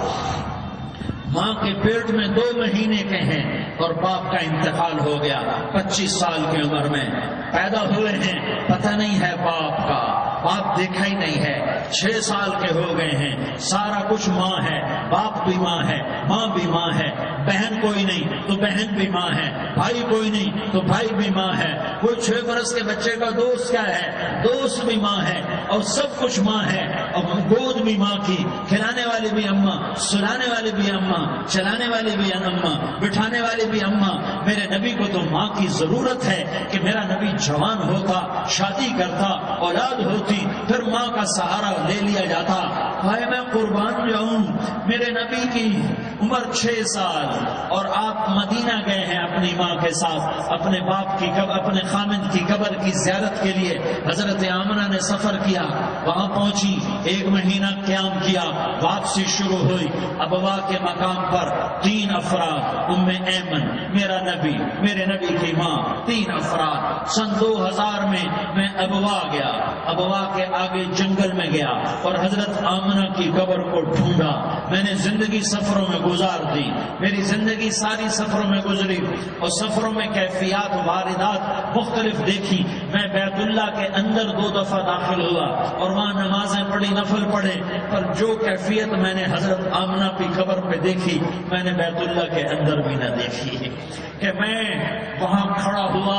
ماں کے پیٹ میں 2 مہینے کے ہیں اور باپ کا انتقال ہو گیا 25 سال کی عمر میں پیدا ہوئے ہیں، پتہ نہیں ہے باپ کا، باپ دیکھا ہی نہیں ہے، 6 سال کے ہو گئے ہیں، سارا کچھ ماں ہے، باپ بھی ماں ہے، ماں بھی ماں ہے، بہن کوئی نہیں تو بہن بھی ماں ہے، بھائی کوئی نہیں تو بھائی بھی ماں ہے، کوئی 6 برس کے بچے کا دوست کیا ہے، دوست بھی ماں ہے، اور سب کچھ ماں ہے، اور گود بھی ماں کی، کھلانے والی بھی اماں، سلانے والی بھی اماں، چلانے والی بھی اماں، بٹھانے والی بھی اماں۔ میرے نبی کو تو ماں کی ضرورت ہے کہ میرا نبی جوان ہوتا، شادی کرتا، اولاد ہوتی، پھر ماں کا سہارا لے لیا جاتا۔ ہائے میں قربان جاؤں، میرے نبی کی عمر 6 سال اور آپ مدینہ گئے ہیں اپنی ماں کے ساتھ، اپنے باپ کی اپنے خامد کی قبر کی زیارت کے لیے حضرت آمنہ نے سفر کیا، وہاں پہنچی، 1 مہینہ قیام کیا، واپسی شروع ہوئی، ابوا کے مقام پر 3 افراد، ام ایمن، میرا نبی، میرے نبی کی ماں، 3 افراد۔ سن 2000 میں ابوا گیا، ابوا کے آگے جنگل میں گیا اور حضرت آمنہ کی قبر کو ڈھونڈا۔ میں نے زندگی سفروں میں گزار دی، میری زندگی ساری سفروں میں گزری اور سفروں میں کیفیات واردات مختلف دیکھی۔ میں بیت اللہ کے اندر 2 دفعہ داخل ہوا اور وہاں نمازیں پڑھی، نفل پڑھے، پر جو کیفیت میں نے حضرت آمنہ کی قبر پہ دیکھی میں نے بیت اللہ کے اندر بھی نہ دیکھی۔ کہ میں وہاں کھڑا ہوا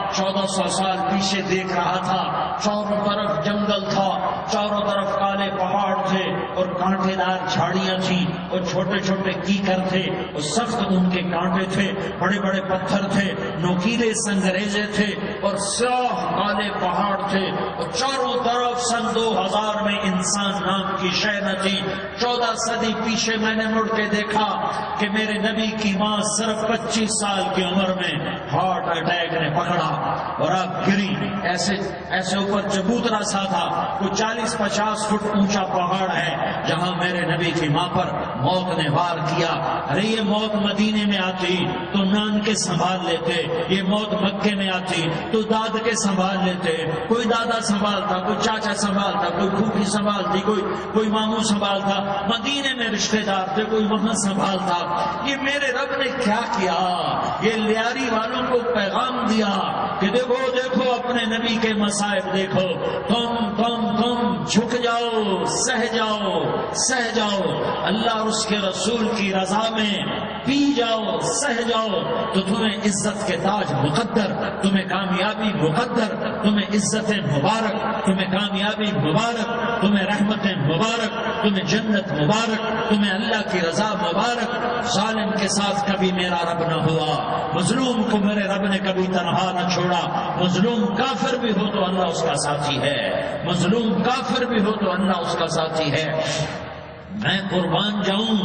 1400 سال پیچھے دیکھ رہا تھا، چاروں طرف جنگل تھا، چاروں طرف کالے پہاڑ تھے اور کانٹے دار جھاڑیاں تھیں اور چھوٹے چھوٹے کیکر تھے اور سخت ان کے کانٹے تھے، بڑے بڑے پتھر تھے، نوکیلے سنگریزے تھے اور سیاہ کالے پہاڑ تھے اور چاروں طرف سن 2000 میں انسان نام کی شے نہ تھی۔ 14 صدی پیچھے میں نے مڑ کے دیکھا کہ میرے نبی کی ماں صرف 25 سال کی عمر میں ہارٹ اٹیک نے پکڑا اور اب گری، ایسے اوپر چبوترا سا تھا، وہ 40-50 فٹ اونچا پہاڑ ہے جہاں میرے نبی کی ماں پر موت نے وار کیا۔ ارے یہ موت مدینے میں آتی تو نان کے سنبھال لیتے، یہ موت مکے میں آتی تو داد کے سنبھال لیتے، کوئی دادا سنبھالتا، کوئی چاچا سنبھالتا، کوئی پھوپھی سنبھالتی، کوئی ماموں سنبھالتا، مدینے میں رشتے دار تھے، کوئی وہاں سنبھالتا۔ یہ میرے رب نے کیا کیا؟ یہ لیاری والوں کو پیغام دیا کہ دیکھو دیکھو اپنے نبی کے مصائب دیکھو، تم جھک جاؤ، سہ جاؤ، اللہ اور اس کے رسول کی رضا میں پی جاؤ، سہ جاؤ تو تمہیں عزت کے تاج مقدر، تمہیں کامیابی مقدر، تمہیں عزتیں مبارک، تمہیں کامیابی مبارک، تمہیں رحمتیں مبارک، تمہیں جنت مبارک، تمہیں اللہ کی رضا مبارک۔ ظالم کے ساتھ کبھی میرا رب نہ ہوا، مظلوم کو میرے رب نے کبھی تنہا نہ چھوڑا۔ مظلوم کافر بھی ہو تو اللہ اس کا ساتھی ہے، مظلوم کافر بھی ہو تو اللہ اس کا ساتھی ہے۔ میں قربان جاؤں،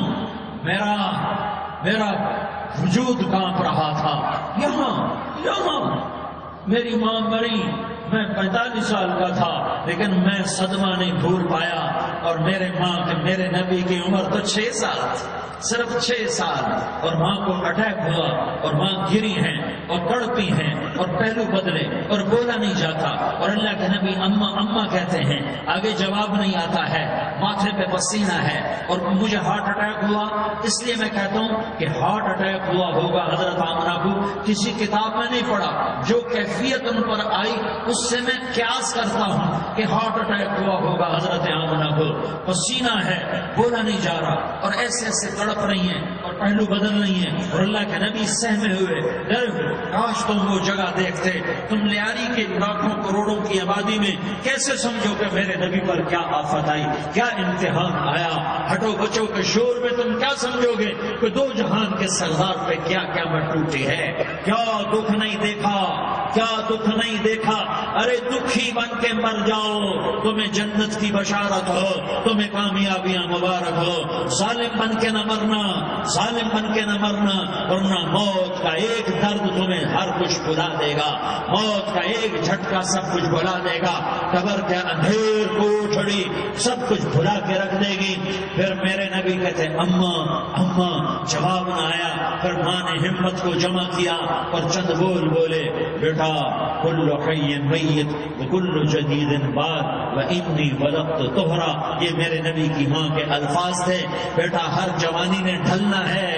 میرا وجود کانپ رہا تھا۔ یہاں میری ماں مری، میں 45 سال کا تھا، لیکن میں صدمہ نہیں بھول پایا، اور میرے نبی کی عمر تو 6 سال تھی، صرف 6 سال، اور ماں کو اٹیک ہوا اور ماں گری ہیں اور تڑپی ہیں اور پہلو بدلے اور بولا نہیں جاتا، اور اللہ کے نبی اماں کہتے ہیں، آگے جواب نہیں آتا ہے، ماتھے پہ پسینہ ہے، اور مجھے ہارٹ اٹیک ہوا۔ اس لیے میں کہتا ہوں کہ ہارٹ اٹیک ہوا ہوگا حضرت آمنہ کو، کسی کتاب میں نہیں پڑھا، جو کیفیت ان پر آئی اس سے میں قیاس کرتا ہوں کہ ہارٹ اٹیک ہوا ہوگا حضرت آمنہ کو، پسینہ ہے، بولا نہیں جا رہا، اور ایسے تڑپ رہی ہیں اور پہلو بدل رہی ہیں، اور اللہ کے نبی سہمے ہوئے ڈر، کاش تم وہ جگہ دیکھتے، تم لیاری کے لاکھوں کروڑوں کی آبادی میں کیسے سمجھو کہ میرے نبی پر کیا آفت آئی، کیا امتحان آیا، ہٹو بچوں کے شور میں تم کیا سمجھو گے کہ 2 جہان کے سردار پہ کیا قیامت ٹوٹی ہے، کیا دکھ نہیں دیکھا، کیا دکھ نہیں دیکھا۔ ارے دکھی بن کے مر جاؤ، تمہیں جنت کی بشارت ہو، تمہیں کامیابیاں مبارک ہو، ظالم بن کے نہ مرنا، ظالم بن کے نہ مرنا، ورنہ موت کا ایک درد تمہیں ہر کچھ بھلا دے گا، موت کا ایک جھٹکا سب کچھ بھلا دے گا، قبر کے اندھیر کوٹھڑی سب کچھ بھلا کے رکھ دے گی۔ پھر میرے نبی کہتے اماں، جواب نہ آیا، پھر ماں نے ہمت کو جمع کیا اور چند بولے، بیٹا کل حی میت وکل جدید باد وانی ولدت طہرا، یہ میرے نبی کی ماں کے الفاظ تھے، بیٹا ہر جوانی نے ڈھلنا ہے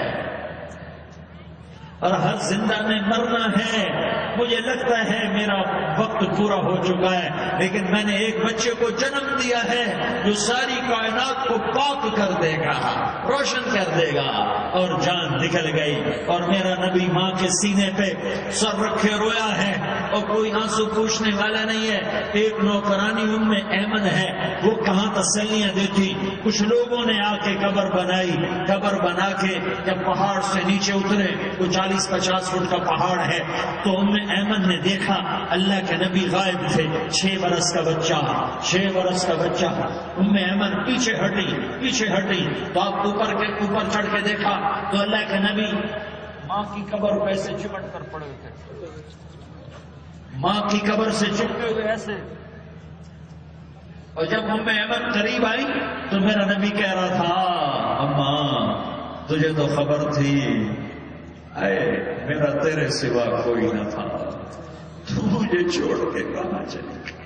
اور ہر زندہ نے مرنا ہے۔ مجھے لگتا ہے میرا وقت پورا ہو چکا ہے، لیکن میں نے ایک بچے کو جنم دیا ہے جو ساری کائنات کو پاک کر دے گا، روشن کر دے گا، اور جان نکل گئی، اور میرا نبی ماں کے سینے پہ سر رکھے رویا ہے اور کوئی آنسو پوچھنے والا نہیں ہے۔ ایک نوکرانی ام ایمن ہے، وہ کہاں تسلیاں دیتی، کچھ لوگوں نے آ کے قبر بنائی، قبر بنا کے جب پہاڑ سے نیچے اترے، وہ 40-50 فٹ کا پہاڑ ہے، تو ام ایمن نے دیکھا اللہ کے نبی غائب تھے، 6 برس کا بچہ، ام ایمن پیچھے ہٹی تو آپ اوپر چڑھ کے دیکھا تو اللہ کے نبی ماں کی قبر پہ ایسے چمٹ کر پڑے ہوئے تھے، ماں کی قبر سے چپکے ہوئے ایسے، اور جب ام ایمن قریب آئی تو میرا نبی کہہ رہا تھا، اماں تجھے تو خبر تھی، اے میرا تیرے سوا کوئی نہ تھا، تو مجھے چھوڑ کے کہاں چلی گئی؟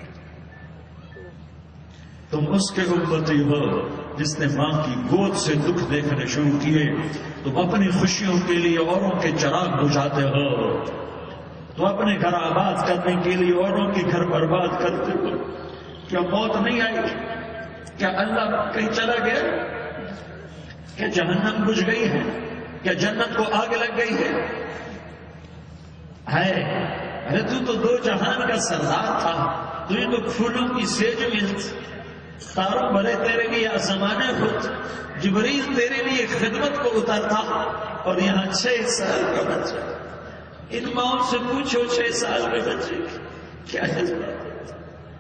تم اس کے امتی ہو جس نے ماں کی گود سے دکھ دیکھنے شروع کیے، تم اپنی خوشیوں کے لیے اوروں کے چراغ بجھاتے ہو، تم اپنے گھر آباد کرنے کے لیے اوروں کے گھر برباد کرتے ہو۔ کیا موت نہیں آئی؟ کیا اللہ کہیں چلا گیا؟ کیا جہنم بجھ گئی ہے؟ کیا جنت کو آگ لگ گئی ہے؟ ارے تو دو جہان کا سردار تھا، تجھے تو پھولوں کی سیج ملتی، تاروں بھرے تیرے لیے آسمان خود، جبریل تیرے لیے خدمت کو اترتا، اور یہاں 6 سال کا بچہ۔ ان ماؤں سے پوچھو 6 سال کے بچے کیا جذبات ہے۔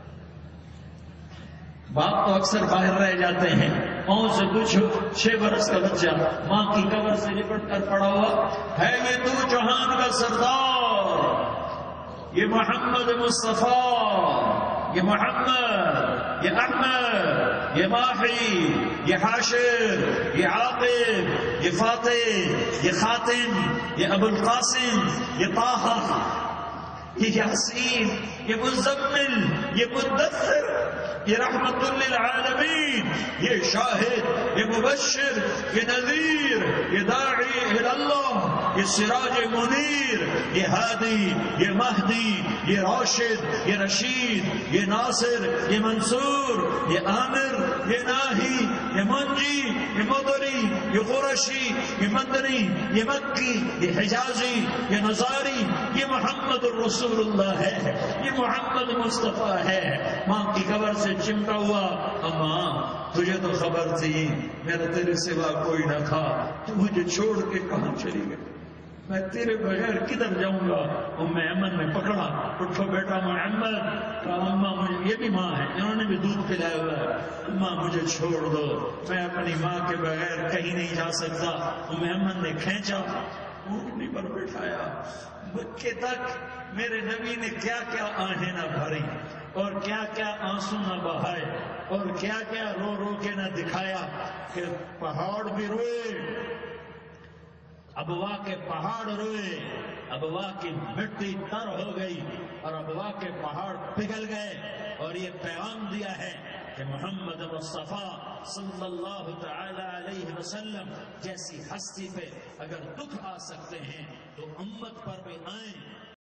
باپ تو اکثر باہر رہ جاتے ہیں، ماؤں سے پوچھو 6 برس کا بچہ ماں کی قبر سے لپٹ کر پڑا ہوا ہے، یہ دو جہان کا سردار، یہ محمد مصطفیٰ، یہ محمد، یہ احمد، یہ ماحی، یہ حاشر، یہ عاقب، یہ فاتح، یہ خاتم، یہ ابو القاسم، یہ طه، یہ یاسین، یہ مزمل، یہ مدثر، یہ رحمت للعالمین، یہ شاہد، یہ مبشر، یہ نذیر، یہ داعی اللہ، یہ سراج منیر، یہ ہادی، یہ مہدی، یہ راشد، یہ رشید، یہ ناصر، یہ منصور، یہ عامر، یہ ناہی، یہ منجی، یہ مدری، یہ قرشی، یہ مدنی، یہ مکی، یہ حجازی، یہ نصاری، یہ محمد الرسول اللہ ہے، یہ محمد مصطفیٰ ہے۔ ماں کی قبر سے چمٹا ہوا، اماں تجھے تو خبر تھی میرا تیرے سوا کوئی نہ تھا، تو مجھے چھوڑ کے کہاں چلی گئی، میں تیرے بغیر کدھر جاؤں گا؟ ام ایمن نے پکڑا، اٹھو بیٹا محمد، کہا اماں مجھے، یہ بھی ماں ہے، انہوں نے بھی دودھ پلایا ہوا ہے، اماں مجھے چھوڑ دو، میں اپنی ماں کے بغیر کہیں نہیں جا سکتا۔ ام ایمن نے کھینچا، اونٹنی پر بٹھایا، مکے تک میرے نبی نے کیا کیا آہیں نہ بھری، اور کیا کیا آنسو نہ بہائے، اور کیا کیا رو رو کے نہ دکھایا کہ پہاڑ بھی روئے، ابوا کے پہاڑ روئے، ابوا کی مٹی تر ہو گئی، اور ابوا کے پہاڑ پگھل گئے، اور یہ پیغام دیا ہے کہ محمد مصطفیٰ صلی اللہ تعالی علیہ وسلم جیسی ہستی پہ اگر دکھ آ سکتے ہیں تو امت پر بھی آئیں۔